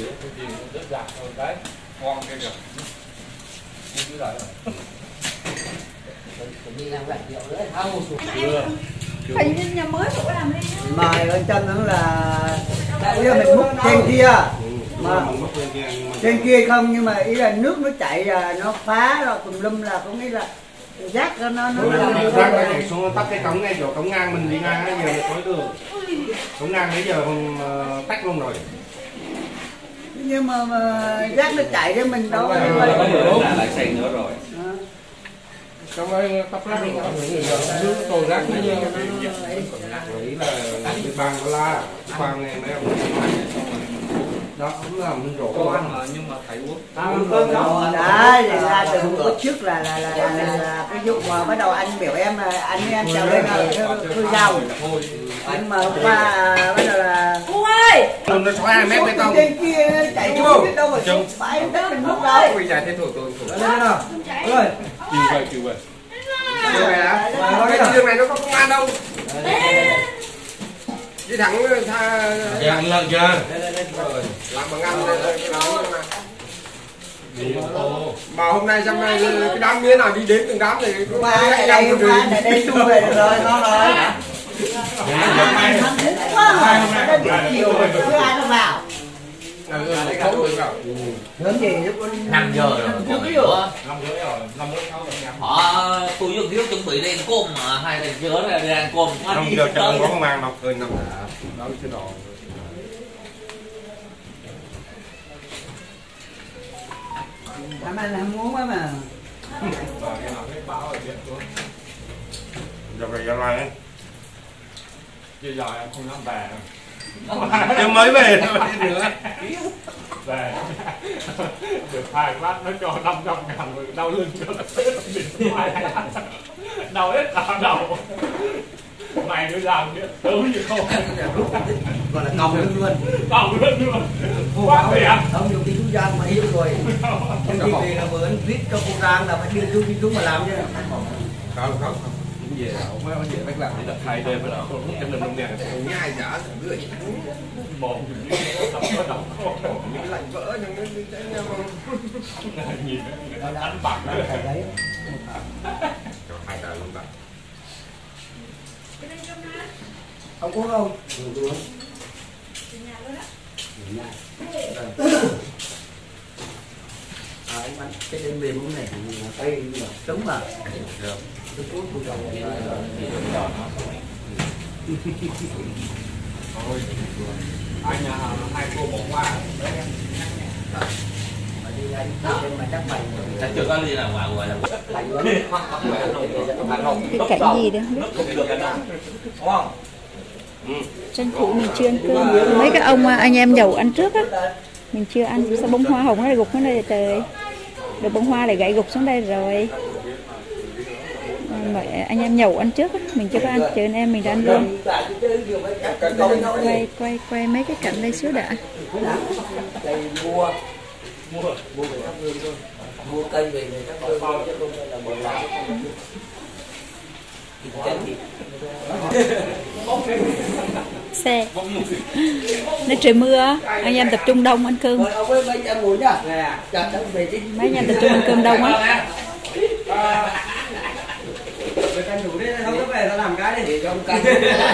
Hình như nhà mới chỗ làm đi. Mài bên chân nữa là ý là mình múc trên kia mà trên kia không, nhưng mà ý là nước nó chảy là nó phá rồi tùm lum là cũng nghĩ là rác nó nó nó rác nó chảy xuống tắt cái cống ngay chỗ cống ngang mình đi ngang bây giờ mới được cống ngang bây giờ còn tách luôn rồi. Nhưng mà, mà rác nó chảy để mình đâu lại xây nữa rồi. Trong đây tắp rác nước tổ rác nó như nghĩ là cái bàn nó la bàn này mấy ông đó cũng là mình rổ có ăn mà nhưng mà phải uống đấy là từ lúc trước là là là, là, là, là cái lúc mà bắt đầu anh biểu em là anh với em trèo lên là khơi rau anh mà hôm qua bắt đầu là Cô ơi nó xóa hai mét bê tông trên kia chạy xuống biết đâu mà xuống bãi đất mình múc đâu bây giờ thế thủ thủ thủ lên nào ơi chịu vậy chịu vậy đường này hả? Cái đường này nó có công an đâu? Đi thẳng tha ăn lần chưa? Làm bằng ăn mà hôm nay trong này cái đám nghĩa nào đi đến từng đám này có qua đây đây qua đây đây xu về được rồi ngon rồi. Chiều chưa ai đâu vào. Lớn gì lúc năm giờ rồi chưa biết rồi. năm rưỡi rồi, năm rưỡi sáu họ tôi với thiếu chuẩn bị đi ăn cơm mà hai thằng chứa ra đi ăn cơm năm giờ chẳng có công an đâu cười năm đó cái đồ làm anh làm muốn quá mà giờ về Gia Lai ấy Bây giờ em không dám về chứ mới về thôi nữa về được hai lát nó cho năm trăm ngàn rồi đau lưng cho nó chết đau hết cả đầu mày cứ làm chứ tớ như không gọi là còng lưng luôn còng lưng luôn quá đẹp ông nhiều khi chú Giang mà yêu rồi nhưng khi về là vừa anh viết cho cô Giang là phải đưa chú đi chú mà làm chứ không không không về mấy ông về phải làm để đặt hai đêm mới đó trong đêm đông đèn nhai giả thằng đứa một đập có đập những lạnh vỡ nhưng nó đi cháy nhau không nhìn nó đánh bạc đó đấy cho hai tay luôn bạc ông uống không uống à, anh bắn cái đêm mềm hôm này tay trống vào tôi cút tôi trồng thôi anh hai cô bỏ qua đi anh mà chắc mày anh chưa có đi nào ngoài ngoài là cái cảnh gì đấy tranh thủ mình chưa ăn cơm. Mấy cái ông anh em giàu ăn trước á mình chưa ăn. Sao bông hoa hồng này gục xuống đây trời, được bông hoa lại gãy gục xuống đây rồi. Mà anh em nhậu ăn trước á, mình chưa có ăn, chờ anh em mình đã ăn luôn. Quay quay quay mấy cái cảnh đây xíu đã. mua mua mua về thắp hương thôi, mua cây về về thắp hương thôi chứ không phải là bồi lại. Xe nó trời mưa anh em tập trung đông ăn cơm. Mấy anh em tập trung ăn cơm đông á. đủ đi không có về tao làm cái đi để cho ông canh.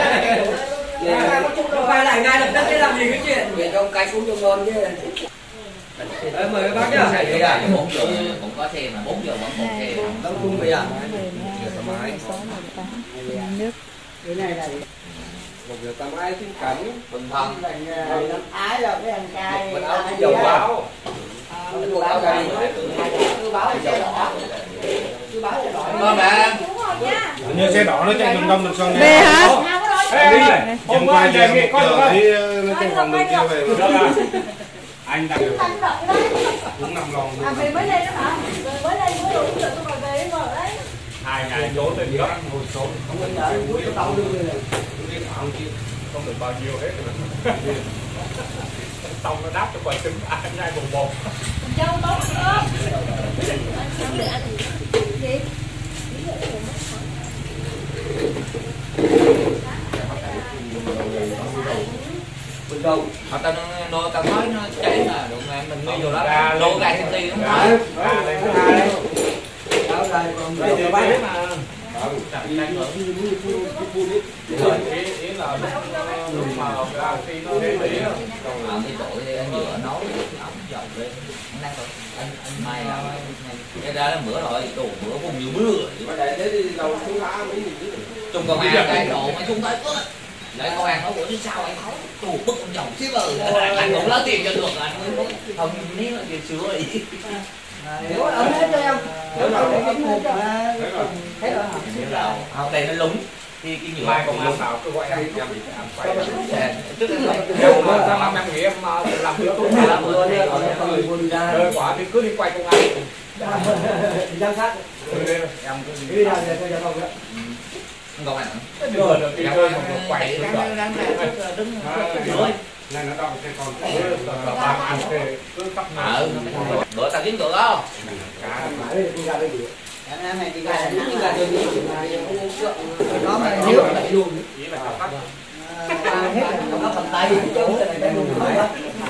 Quay lại ngay lập tức để làm gì cái chuyện để cho ông canh cũng cho ngon chứ. Mời các bác nhá. bốn giờ cũng có xe mà bốn giờ vẫn còn xe. Đông cung về à? máy nước cái này là một giờ tầm ai tiếng cảnh bình thân năm ái rồi cái anh trai mình áo cái dầu báo cứ báo đây cứ báo xe đỏ cứ báo xe đỏ con mẹ như xe đỏ nó chạy đường đông đường sơn B hả? đi này hôm qua về nghe con rồi nó trên phòng đường kia về anh đang cũng nằm lòng À về mới lên đó hả? Mới lên mới đủ rồi tôi còn về mở đấy. hai ngày trốn lên gấp ngồi trốn không có đợi cuối đầu đưa lên không được bao nhiêu hết rồi xong nó đáp cho quả trứng ăn nhai bột bột Dâu tốt không? Gì? bình đâu họ ta nó ta nói nó chạy là đụng này mình nghi vô đó đổ gai sinh ti đúng không? đâu đây còn bây giờ bán mà ý ý là lúc mà khi nó để ý Ờ, thì tội anh vừa nấu ống dầu lên anh đang rồi anh anh mai là cái đó là bữa rồi đồ bữa cũng nhiều mưa chung công an cái đồ mà chung tới lại công an nói bữa chứ sao anh nói tù bức con dầu xíu rồi anh cũng lấy tiền cho được anh mới nói không nếu là việc sửa gì nếu ở hết cho em nếu đâu để cái một thế rồi hả không đây nó lúng thì cái nhựa mai công an bảo cứ gọi em em bị ăn phải trước đó nếu mà sao em nghĩ em làm việc tốt làm vừa đi rồi quả thì cứ đi quay công an giám sát em cứ đi ra để cho giao thông đó công an rồi được đi chơi một quay đang đang đứng rồi này nó đau cái con là ba ăn cái cứ tắt ờ bữa tao kiếm được không em này đi ra là nắng ra đi nó mà nếu lại luôn chỉ là tắt hết là nó cầm tay chứ này luôn thôi đó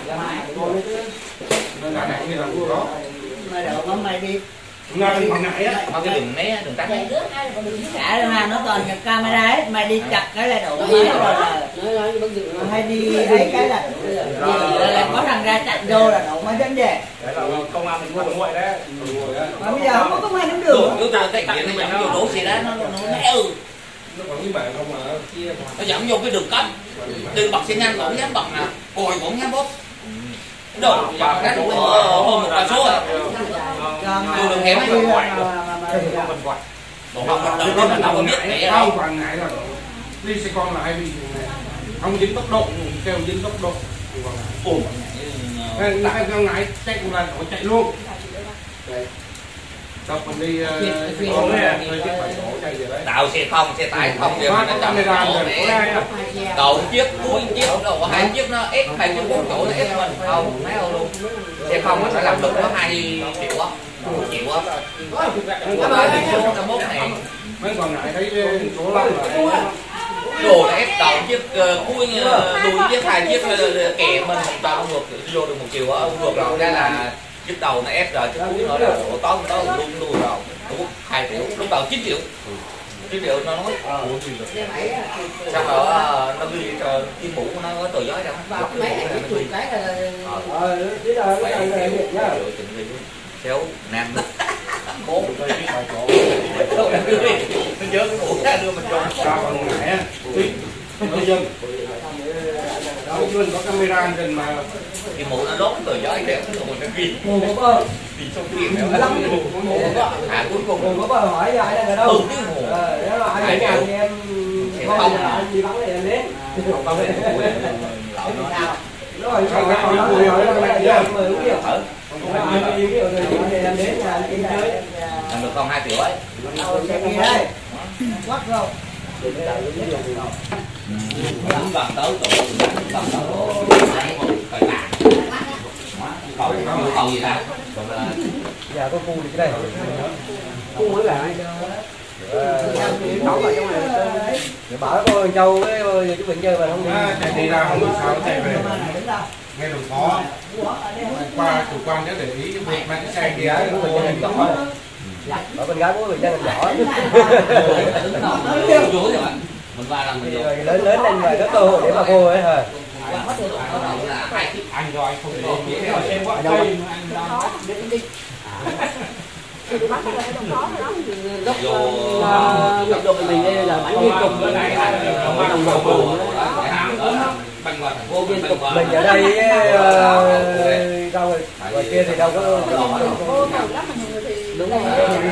nó này như là của đó mà đậu nó mày đi ngay bên này á không cái đường né đường tắt cả ra nó toàn nhập camera hết mày đi chặt cái là đổ máy rồi là hay đi ấy cái là là có thằng ra chặn vô là đổ máy vấn đề đấy là công an mình mua nguội đấy mà bây giờ không có công an nắm đường cứ ta cái điện nó vô đổ xe đá nó nó né ừ nó còn như vậy không mà nó dẫn vô cái đường cấm đường bật xe nhanh cũng dám bật nè còi cũng dám bóp đồ vào cái hơn một vài số rồi tôi đường hẻm ấy mình quậy còn không mình đâu có mình đâu có biết mẹ đâu không còn ngại là đi xe con là hay bị không dính tốc độ kêu dính tốc độ ổn nên lại theo ngại chạy một lần nó chạy luôn tập mình đi xe con này hơi chiếc bảy số chạy gì đấy đạo xe không xe tải không thì nó chậm chỗ để đầu chiếc cuối chiếc đầu hai chiếc nó ép hai chiếc bốn chỗ nó ép mình không mấy đâu luôn xe không nó phải làm được nó hai triệu á triệu á cái ba triệu số năm mốt này mấy còn lại thấy số năm là đồ ép đầu chiếc cuối đuôi chiếc hai chiếc kè mình một tao ngược vô được một chiều á ngược rồi ra là chiếc đầu nó ép rồi chiếc cuối nữa là độ tối tối luôn luôn rồi đúng hai triệu lúc đầu chín triệu chín triệu nó nói xong rồi nó ghi cho cái mũ nó có tờ giấy đâu mấy cái cái ờ tí là nó là việc nhá xéo nam bốn nó nhớ cái mũ ra đưa mình cho sao còn ngại á người dân đó dân có camera trên mà cái mũ nó đốt tờ giấy đeo cái mũ nó ghi mù có bơ đi trong kia à cuối cùng mù có bơ hỏi ai đây là đâu ừ cái mũ ờ nếu là ai nhà thì em không là anh đi bắn thì em đến không bao giờ nào rồi còn cái còn nó người hỏi nó lại giờ mười uống nhiều thử anh đi nhiều rồi thì em đến là anh chơi làm được không hai triệu ấy sẽ đi đây quắt rồi cũng gần tới tụ gần tới phải tàn cầu cầu gì ta giờ có cu thì cái đây cu mới lại nấu vào trong này để bảo cô châu với chú Bình chơi mà không đi chạy đi ra không được sao chạy về nghe đường khó qua chủ quan nếu để ý việc mấy cái xe kia của mình chơi giỏi ở bên gái của mình chơi giỏi mình va làm mình rồi lớn lớn lên rồi có cơ hội để mà cô ấy hả anh do anh không để ý xem qua cây anh Gốc gốc độ mình đây là bánh liên tục đồng bào bồn mình ở đây đâu rồi ngoài kia thì đâu có đúng rồi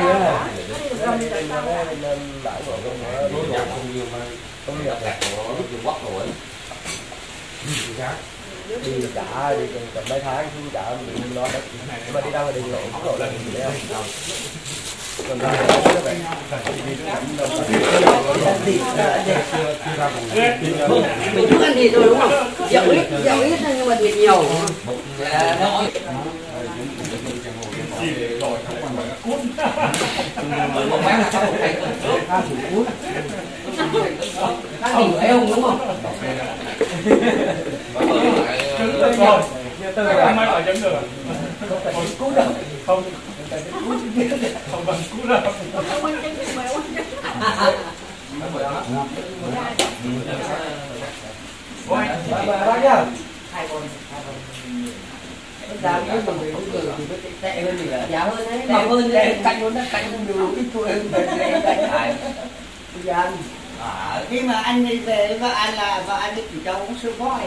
đi trả đi tầm mấy tháng xuống trả mình lo đó mà đi đâu mà đi lộ lộ lên gì đấy không còn đó mình chưa ăn thịt rồi đúng không? Dạo ít dạo ít nhưng mà thịt nhiều. Khá nhiều eo đúng không? Từ anh mới ở chấm được. Không cú đâu. Không. Không bằng cú đâu. Quay. Ba nhá. Hai con. Giá cái mình cũng từ thì nó tệ hơn gì cả. Giá hơn đấy, mỏng hơn đấy, cạnh luôn đó, cạnh không nhiều ít tuổi hơn về cạnh hại. Giá ăn. À, khi mà anh đi về vợ anh là vợ anh đi chỉ cho uống sữa voi.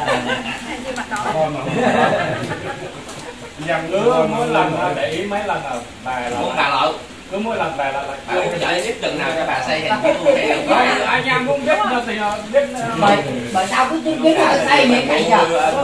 Dần lứa mỗi lần để ý mấy lần là bà là Muốn bà lợ. cứ mỗi lần về là là Bà không đợi biết chừng nào cho bà xây hình cái luôn hay Thôi, anh em cũng biết là thì biết Bởi bởi sao cứ chứng kiến là xây mấy cảnh nhỉ?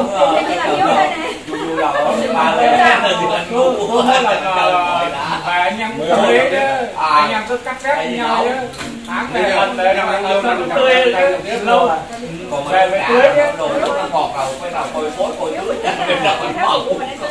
bà lên cứ mỗi lần bà anh em cũng tươi chứ anh em cứ cắt ghép với nhau chứ tháng này lần để nào nó tươi lâu còn về với tưới chứ đồ nó ngọt rồi phải đầu phôi phối phôi tưới trên đầu nó màu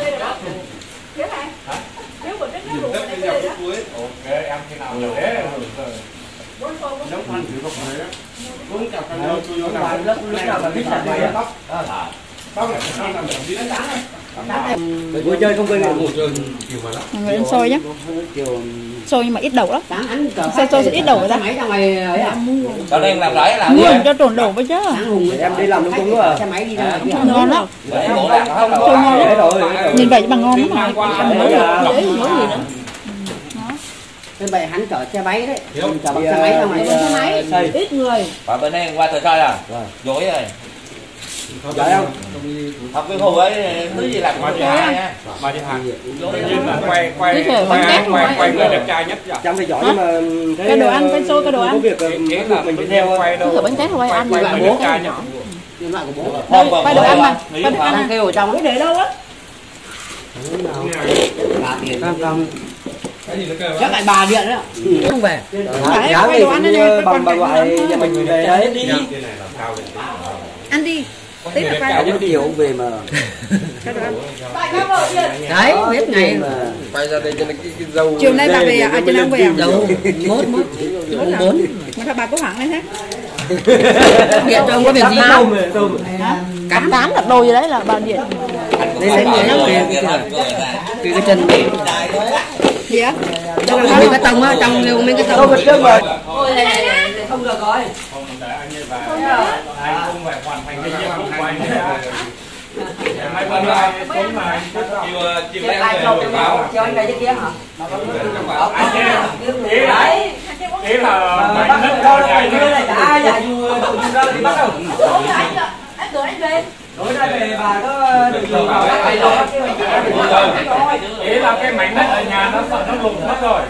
ok em khi nào nhiều thế Giống ăn thử không phải á. Cũng chặt cái nơi tôi vô nào. Lúc lúc nào mà biết là mày tóc. Tóc này nó nằm ở biết. Vui chơi không quên được. Mọi người ăn xôi nhá. Xôi nhưng mà ít đầu lắm. Xôi xôi sẽ ít đầu rồi ta. Máy ra ngoài ấy à? cho nên làm rẫy là Nguồn cho trộn đầu với chứ. Em đi làm đúng đúng rồi. Xe máy đi ra ngoài. Ngon lắm. Xôi ngon lắm. Nhìn vậy chứ mà ngon lắm mà. Ăn mới được. Dễ gì nữa. Thế vậy hắn chở xe máy đấy, mình chở bằng xe máy ra ngoài. Xe máy, ít người. và bên đây qua tờ chơi à dối rồi Giỏi không? học cái hồ ấy thứ gì làm ngoài hai nha mà chị Hằng nhiên là quay quay quay quay quay người đẹp trai nhất vậy Chăm phải giỏi nhưng mà cái đồ ăn, cái xôi, cái đồ ăn. có việc mình phải theo quay Cứ thử bánh tét thôi ăn. quay người đẹp trai nhất điện thoại của bố. Đây, quay đồ ăn mà. Quay đồ ăn Đang à. kêu ở trong ấy để đâu á? cả tiền Không. Chắc lại bà điện đấy ạ. Không về. Đấy, quay đồ ăn đây này, bằng bằng loại nhà mình về đấy đi. Ăn đi. Tí là quay. Có điều về mà. Đấy, biết ngày mà. Quay ra đây cho nó cái dâu. Chiều nay bà về à? À, chiều nay ông về à? Đâu, mốt mốt. Mốt bốn. Mà sao bà có hoảng lên thế? Điện cho ông có việc gì không? Cắn tán là đôi gì đấy là bà điện. Đây lấy người nó kìa cái chân Gì á? trong mấy cái tông á, trong lưu mấy cái tông vật trước rồi. Ôi này này này không được rồi. không để anh như bà anh cũng phải hoàn thành cái nhiệm vụ của anh mai bên này xuống mà chiều chiều nay anh về báo Chiều anh về trên kia hả? anh ý là ý là mày nứt đâu đâu như này cả dạ dù đâu dù ra đi bắt đâu. Anh gửi anh về. Đối ra về bà có được gì vào cái đó. ý là cái mảnh đất ở nhà nó sợ nó lùn mất rồi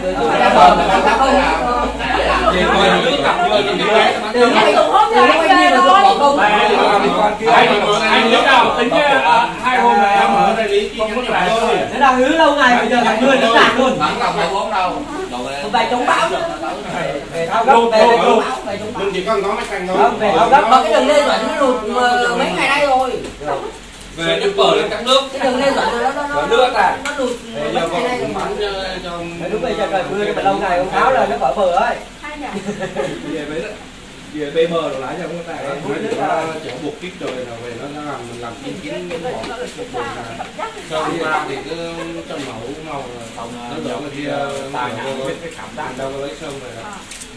anh nhớ nào tính hai hôm này em ở đây lý không có lại thôi Nó đang hứa lâu ngày bây giờ thằng mưa nó tạt luôn. vẫn còn hai bốn đâu Không phải chống bão nữa. Về thao gấp, Lụt, về lụt, chống lụt. bão, về chống bão. Đừng chỉ có nó mới canh thôi. Không, về thao gấp, mà cái đường Lê Duẩn nó lụt mấy ngày nay rồi. về nước bờ lên cắt nước Cái đường Lê Duẩn nó nó nó nước à nó lụt Bây giờ mấy còn ngày nay cũng rồi. bắn cho cho Đúng bây giờ trời mưa mà lâu ngày ông tháo là nó khỏi bờ ấy. về với về bê mờ rồi lái cho không có tài đấy. Nó chỗ buộc kít trời nào về nó nó làm mình làm chín chín bỏ một bột là cho đi ra thì cứ trong mẫu màu nó đổ cái kia tà mà nhà vô biết cái cảm giác đâu có lấy sông về đó.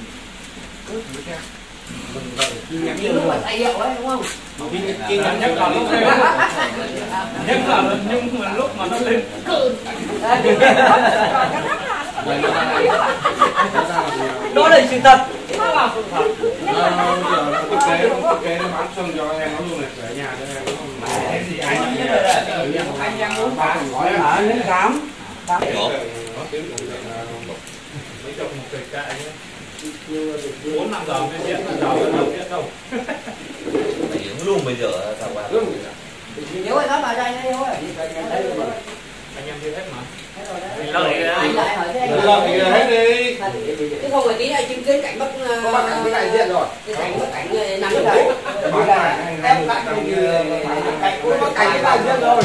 Mình phải kiên nhẫn Như lúc mà say rượu ấy đúng không? kiên nhẫn nhất là lúc nhất là nhưng mà lúc mà nó lên Đó là sự thật. Thực tế thực tế nó bán xong cho em nó luôn này ở nhà cho em nó cái gì anh anh đang muốn bán gói Ở đến khám. mấy chục một kịch cãi bốn năm giờ mới biết đầu đâu biết đâu Biển luôn bây giờ thằng bạn. Hiếu ơi, nói vào đây nha Hiếu ơi. Anh em chưa hết mà. Anh lại hỏi thế anh. Lợi thì hết đi. Chứ không phải tí này chứng kiến cảnh bất Có bác cảnh cái đại diện rồi. cái cảnh bất cảnh nằm ở đấy. Bán này em lại cảnh cảnh cũng có cảnh cái đại diện rồi.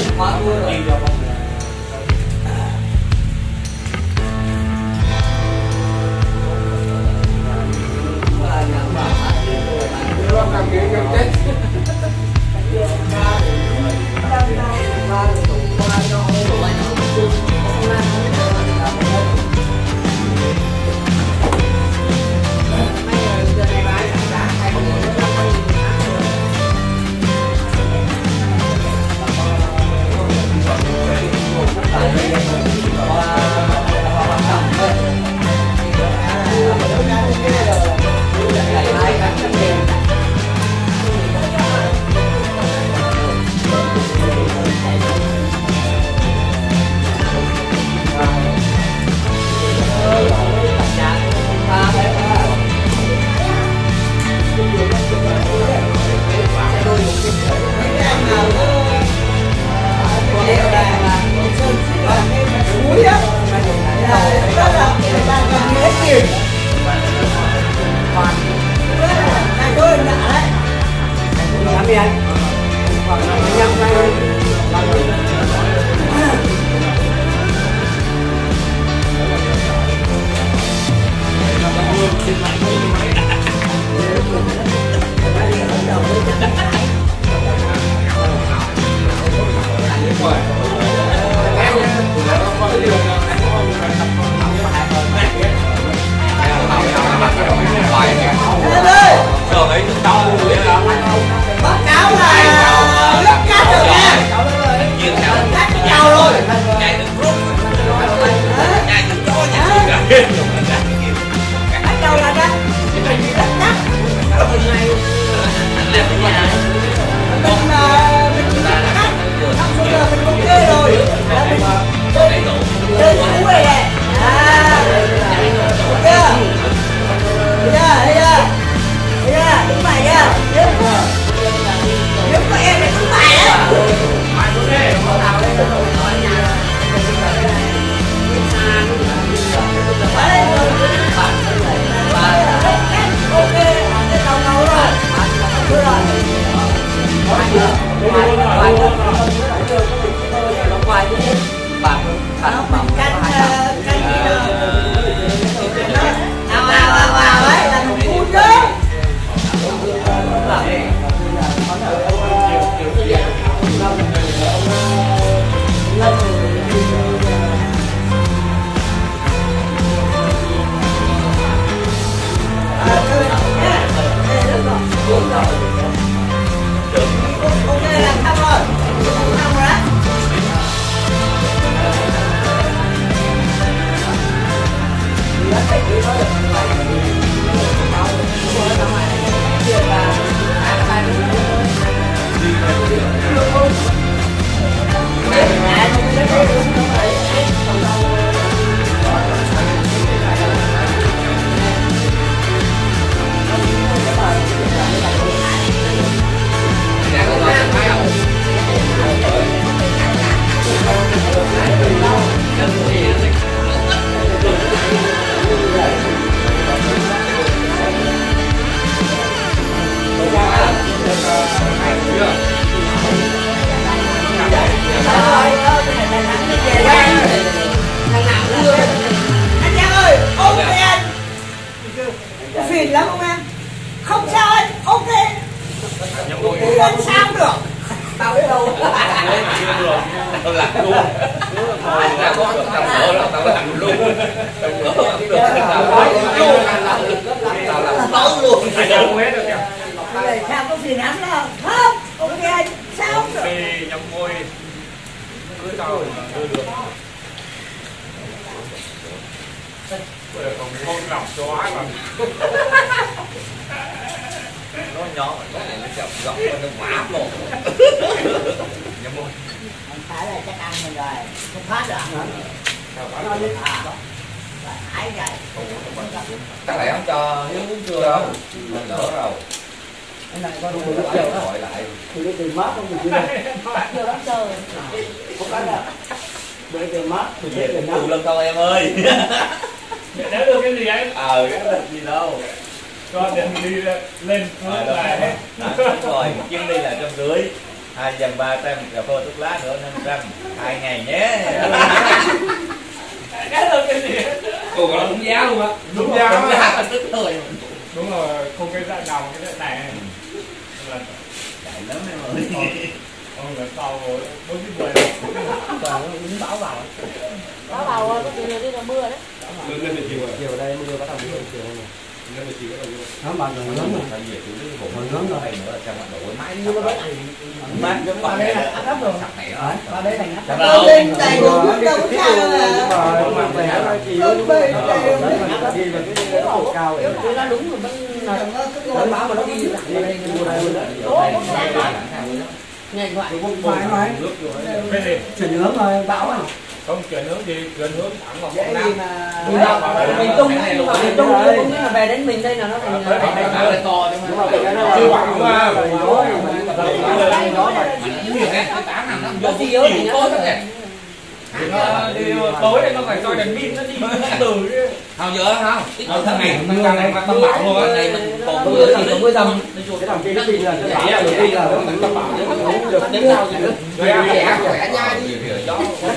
Làm cái cái Tết. Rồi ấy đau đấy là báo cáo là lớp cát rồi nha. nhiều thảo Cát cao rồi. nhảy được rút nhảy được cho nhảy Bắt đầu là đó. Đất cát. anh làm cái nhà Mình mà mình chỉ cắt năm số giờ mình ok rồi. Là mình chơi chơi cũ này nè. À, ok chưa? Thấy chưa? Thấy chưa? Thấy chưa? Đúng bài chưa? Nếu nếu có em thì đúng bài á. Ok, cái đầu đầu rồi. Chưa rồi. Ngoài ngoài ngoài chứ bà bà bà canh canh gì đó nào vào vào vào ấy là một khu chứ ok làm xong rồi xong rồi đó. Anh Giang ơi, ok anh. Phiền lắm không em? Không sao anh, ok. Không sao được. Tao biết đâu. tao làm luôn tao có tao mở là tao làm luôn tao làm tốt luôn Sao có phiền lắm đâu? Không, ok anh, sao không được. Vì nhầm môi cưới tao mà đưa được Bây giờ còn không lòng chó mà. Nó nhỏ nó này nó chọc góc nó mã luôn. Nhắm môi. Không phải là chắc ăn mình rồi, không phát được nữa. Nó đi à, hãy vậy. Chắc lại không cho Hiếu uống chưa đâu. Mình đỡ rồi. Cái này con Tôi lại gọi lại. Tôi đi tìm mát không được chưa? Nhiều lắm trời. Không phải là để tìm mát thì Về cũng nhiều lần con em ơi. Mẹ nói được cái gì anh? Ờ cái đó gì đâu. Con đừng đi lên Rồi nước lại hết. rồi, chuyến đi là trăm rưỡi. Hai dần ba trăm, cà phê thuốc lá nữa năm trăm. Hai ngày nhé. Cái được cái gì? Ủa là đúng giá luôn á. Đúng giá Đúng ra tức thôi. Đúng rồi, không cái dạng đồng cái này này. Là Chạy lắm em ơi. ông là sau rồi bốn mươi mười. toàn nó dính bão vào. Báo vào có chuyện này đi là mưa đấy. Lên lên về chiều rồi. Chiều đây mưa bắt đầu mưa chiều đây này. Lên về chiều bắt đầu mưa. Nó bằng gần lớn rồi. Tại vì chủ yếu bộ Còn lớn rồi. này nữa là trong mặt độ máy Nhưng mà với này mát giống ba đấy là áp rồi. sạch này Hả? Ba đấy là áp. Tôi lên tay đồ nước đâu có sao đâu mà. Mà về nó chỉ Tôi về tay đồ nước. đi về cái độ cao ấy. Nó đúng rồi nó báo mà nó đi lại đây mua đây nghe gọi phải nói Cái gì? chuyển hướng rồi bão này Không chuyển hướng gì, chuyển hướng thẳng vào Dễ Quảng gì Nam. mà. đi đâu miền Trung miền Trung không nghĩa là về đến mình đây là nó thành to nhưng mà về nó Chưa bằng mà. gió gió mà nhiều cái tám năm nó nó đi yếu thì nó Nó đi tối này nó phải soi đèn pin nó đi từ chứ. không giờ không Ờ, thằng này thằng này là tâm bảo luôn á. này mình còn mưa mưa thì thì mưa dầm cái thằng kia nó tin là cái bão đầu tiên là nó cũng tâm bảo nó được đến sao gì nữa khỏe khỏe nha đi gió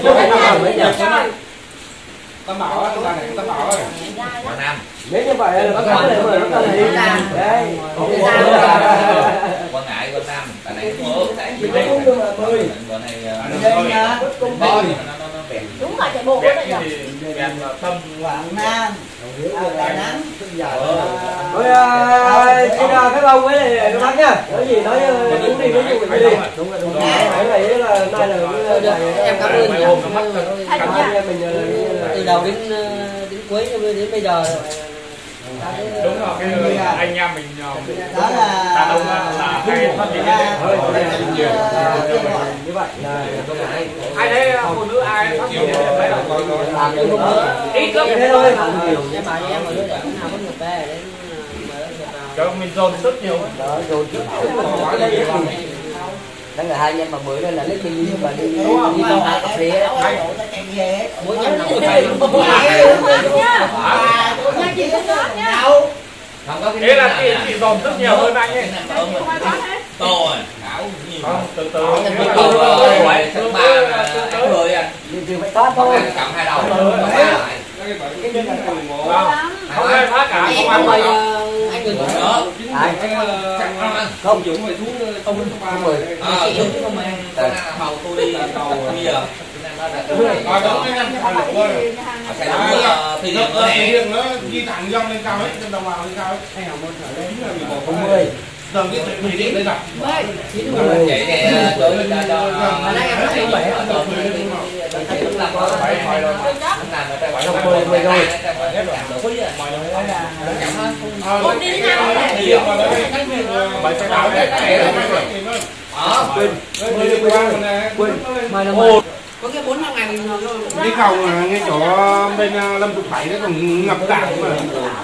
Tâm bảo á, thằng này tâm bảo á. Quảng Nam nếu như vậy là có cái này mà nó là đi làm đây Quảng Ngãi Quảng Nam tại này mưa Mình không được là mười. bữa này Đây nha. nó nó bẹt Đúng là chạy bộ Bẹt đấy cái nhỉ. gì? Bẹt là tâm. Quảng Nam. Đà Nẵng. thôi khi nào các ông ấy này nó bác nhá nói gì nói cũng đi với chung mình đi đúng rồi đúng rồi cái này là nay là em cảm ơn anh em mình từ đầu đến đến cuối đến bây giờ Đúng rồi, cái người anh em mình Đó là đàn ông là hay phát triển như vậy là ai đấy phụ nữ ai phát triển đấy là làm cái không ít lắm thế thôi em bảo em ở đây nào có một bé đến cho mình dồn sức nhiều đó rồi trước đang là hai anh em mà mới đây là lấy kinh nhưng mà đi đi đâu hả cà phê mỗi nhà nào cũng Nhà chị cũng có nhá. không có cái thế là chị chị dồn sức nhiều hơn anh ấy Không ai có hết. to rồi ảo nhiều không từ từ từ rồi quậy thứ ba là anh người anh thì phải toát thôi cầm hai đầu lại không ai phát cả không ai mời phát anh người nữa Không Dũng phải xuống không đến ba mười. à Dũng không em con hầu tôi đi bây giờ Rồi đó cái năm cái lực quá rồi. phải đúng thì Nó điểm nữa thì nè điểm nó di thẳng dâng lên cao hết, trên đầu vào lên cao hết. Hay là môn thở đấy là mười một không mười Tầng cái tầng điểm đấy rồi. vậy nè đối với cho mà nãy em thấy bảy ở tầng phải phải rồi làm ở đây phải không mười mười rồi Con đi nhau này. Thì mà đấy khách mình bảy phải đảo đấy. ờ Quên. Quên đi qua rồi nè. quên mày là mười có cái bốn năm ngày mình Đi cầu ngay chỗ bên Lâm Trục Bảy nó còn ngập cạn mà.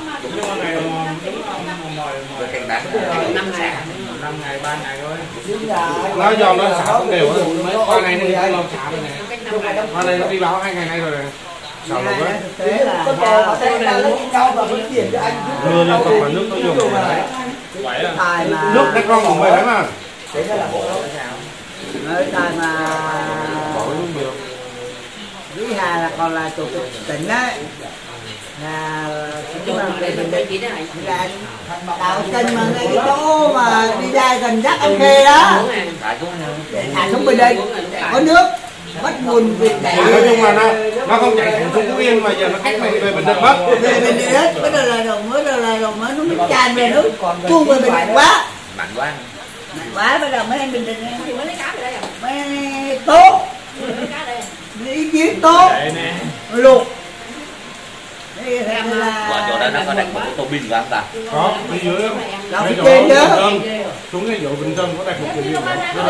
rồi cảnh bán năm ngày năm ngày ba ngày thôi Nó do nó xả không đều á. Mấy qua này nó lo xả rồi nè. Qua đây nó đi báo hai ngày nay rồi nè. Xả một á. Thế là nhà xe là nó đi đâu mà vẫn tiền cho anh. Mưa liên tục mà nước nó dùng rồi đấy. vậy là Tài mà. Nước cái con của mày đấy mà. Thế là bộ. Nói tài mà. Bỏ cái nước được. Dưới Hà là còn là chủ tịch tỉnh đấy. Là chúng là về mình đây là đào kênh mà ngay cái chỗ mà đi ra gần Giác An Khê đó để thả xuống bên đây có nước bắt nguồn việc để Nói chung là nó nó không chạy thẳng xuống Phú Yên mà giờ nó cách này về Bình Định mất. về bên đây hết bây giờ là đầu mới đầu là đầu mới nó mới tràn về nước tuôn về Bình Định quá mạnh quá quá bây giờ mấy anh Bình Định Thì mới lấy cá về đây à? mấy anh tốt Lấy cá đây. ý kiến tốt vậy nè luộc Ở chỗ đó nó có đặt một cái tô pin không ta? Có, đi dưới đó. Là Ngay phía chỗ trên Bình đó. Tân, xuống cái chỗ Bình Tân có đặt một cái pin.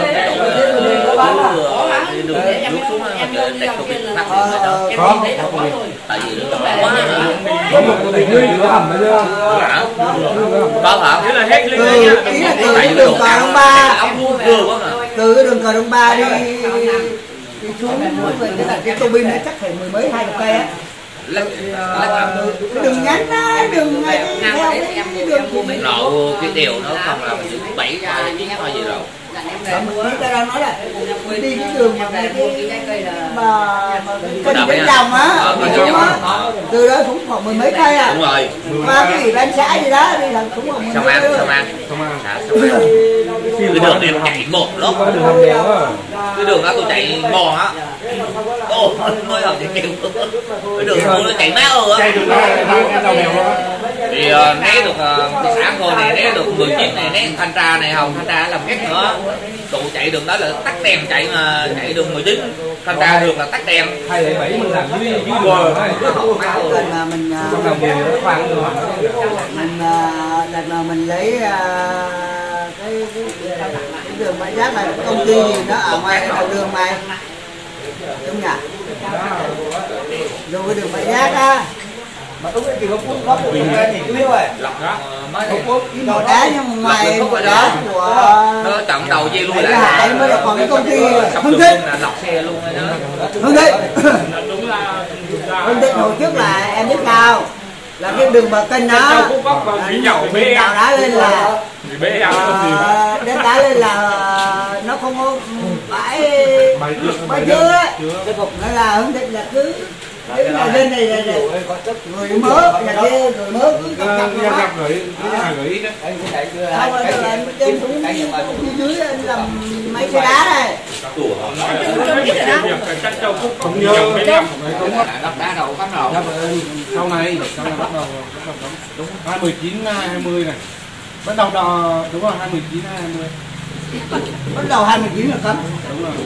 Lúc xuống nó đặt tô pin nắp ở đó. Có, có pin. Tại vì nó quá. Có một cái pin giữa hầm nữa chứ. Có hả? Thế là hết lên Từ, nha. ý là từ cái đường cờ Đông Ba, Ống vuông vừa quá mà. từ cái đường cờ Đông Ba đi đi xuống về cái là cái tô bin nó chắc phải mười mấy hai chục cây á. Lắc lắc Cái đường nhánh á, đường ngay theo cái đường nộ cái điều nó không là mình bảy hai chín thôi gì rồi. mình ta đang nói là mình đi cái đường mà ngay cái mà kênh cái dòng á, từ đó cũng khoảng mười mấy cây à. Đúng rồi. Qua cái ủy ban xã gì đó đi thằng cũng khoảng Xong mười ăn, mấy xong cây. ăn. Xong ăn. Cái đường em chạy một lúc. Có đường hầm đèo á. Cái đường đó tôi chạy ngon á. Ồ, mới học chạy kêu. Cái đường tôi nó chạy má ơ á. Chạy đường đó ra đầu đèo đó. Thì uh, né được uh, xã thôi này, né được mười chiếc này, né thanh tra này, hồng thanh tra làm két nữa. Tụ chạy đường đó là tắt đèn chạy mà chạy đường mười chín. Thanh tra đường là tắt đèn. hai lẻ bảy mình làm dưới dưới bờ thôi. Lần mà mình à, Trong lòng nghề nó khoan đường. mình à, lần mà mình lấy à, cái, cái, cái đường bãi rác này công ty gì nó ở ngoài cái đầu đường này đúng nhỉ? Rồi cái đường bãi rác á mà đúng cái gì không cũng có một cái gì chú biết rồi Lọc đó mới cái màu đá nhưng mà ngoài lọc đó của nó chọn đầu dây lui cái lại. hải mới là còn cái công ty Sắp Hưng đường Thịnh. là lọc xe luôn đó. Hưng Thịnh Đúng là Hưng Thịnh hồi trước là em biết sao là cái đường bờ kênh đó Khúc góc và bị nhậu bê đào đá lên là bị bê ăn à, đến đá lên là nó không có bãi Bài trước bãi chứa ấy. Cái cục nó là Hưng Thịnh là cứ cái nhà dân này là người mớ nhà kia người mớ cứ cặp cặp Ra nó gặp gửi, cái nhà gửi đó. xong rồi là anh trên xuống phía dưới anh làm mấy cái đá này chắc châu Phúc Không nhớ. Đắp đá đầu bắt đầu. Sau này, sau này bắt đầu bắt đầu đóng. Đúng hai mươi chín hai mươi này. Bắt đầu đo đúng rồi hai mươi chín hai mươi. bắt đầu hai mươi chín là cấm Đúng rồi.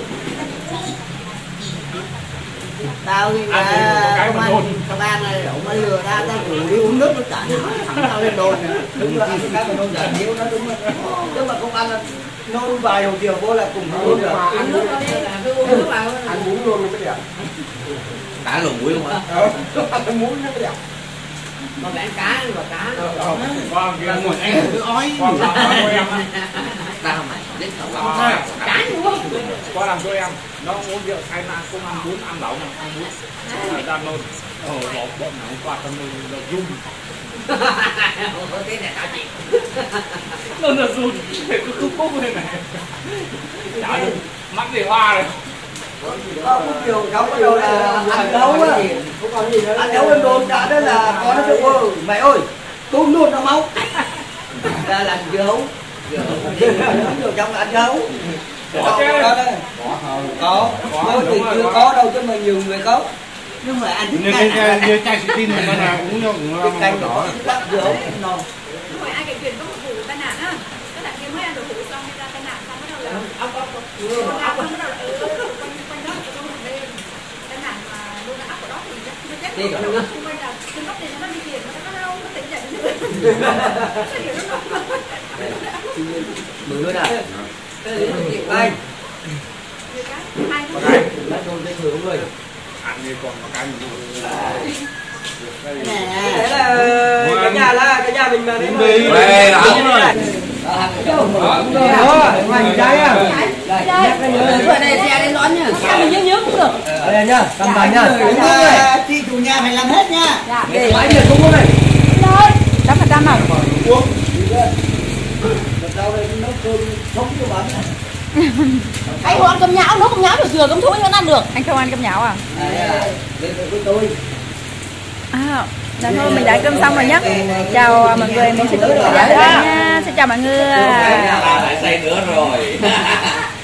tao đi là công an công an này ổng mới lừa ra tao rủ đi uống nước nó trả thẳng tao lên đồn này đúng là ăn cái mà nôn giải thiếu nó đúng rồi nhưng mà công an là nôn vài đầu chiều vô là cùng uống được ăn nước ăn uống luôn mới đẹp Đã lùn muối luôn hả? ăn muối nó mới đẹp mà bán cá và cá Vâng, kia Ngồi anh cứ ói. Con làm cho em. Tao mày biết tao lắm. Này, cá luôn qua làm cho em. Nó uống rượu say na cũng ăn bún, ăn lẩu mà ăn bún. Là ra nôn. Ờ, bỏ bọn nào qua con nôn là run. cái này tao chịu Nôn là run. Để cứ khúc khúc lên này. Chả được. Mắt để hoa rồi. có một chiều cháu bắt đầu là ăn nấu á ăn nấu lên đồn đã đó là có nó kêu ôi mẹ ơi tôi luôn nó máu ra làm dấu rồi trong là ăn dấu Có chứ. có có thì chưa có đâu chứ mà nhiều người có nhưng mà ăn Như cái chai như chai xịt tin này nào uống nhau cũng cái canh đỏ. đỏ lắc dấu non Đúng rồi, ai kể chuyện có một vụ tai nạn á. Các bạn kia mới ăn đồ hủ xong đi ra tai nạn xong bắt đầu là ông ông ông áp xong bắt đầu là ừ quanh quanh đó có một đêm tai nạn mà luôn là áp của đó thì nó chết rồi. Xung quanh là trên góc tiền nó đi tiền nó nó đâu nó tỉnh dậy mười đứa nào đây hai con bắt đầu lên thưởng rồi Ăn đi còn có cái gì. thế là cái nhà là cái nhà mình mà đến Đi. Về đó. ngoài trái à ở đây xe đến đón nhá mình nhớ nhớ cũng được. ở đây nhá cầm vào nhá chị chủ nhà phải làm hết nha để máy nhiệt không có này Rồi, trăm phần trăm nào. Anh không ăn cơm nhão, nấu cơm nhão được thừa cơm thúi vẫn ăn được. Anh không ăn cơm nhão à? À, dạ thôi mình đã cơm xong rồi nhé. Chào mọi người, mình sẽ tiếp tục nha. Xin chào mọi người. Lại say nữa rồi.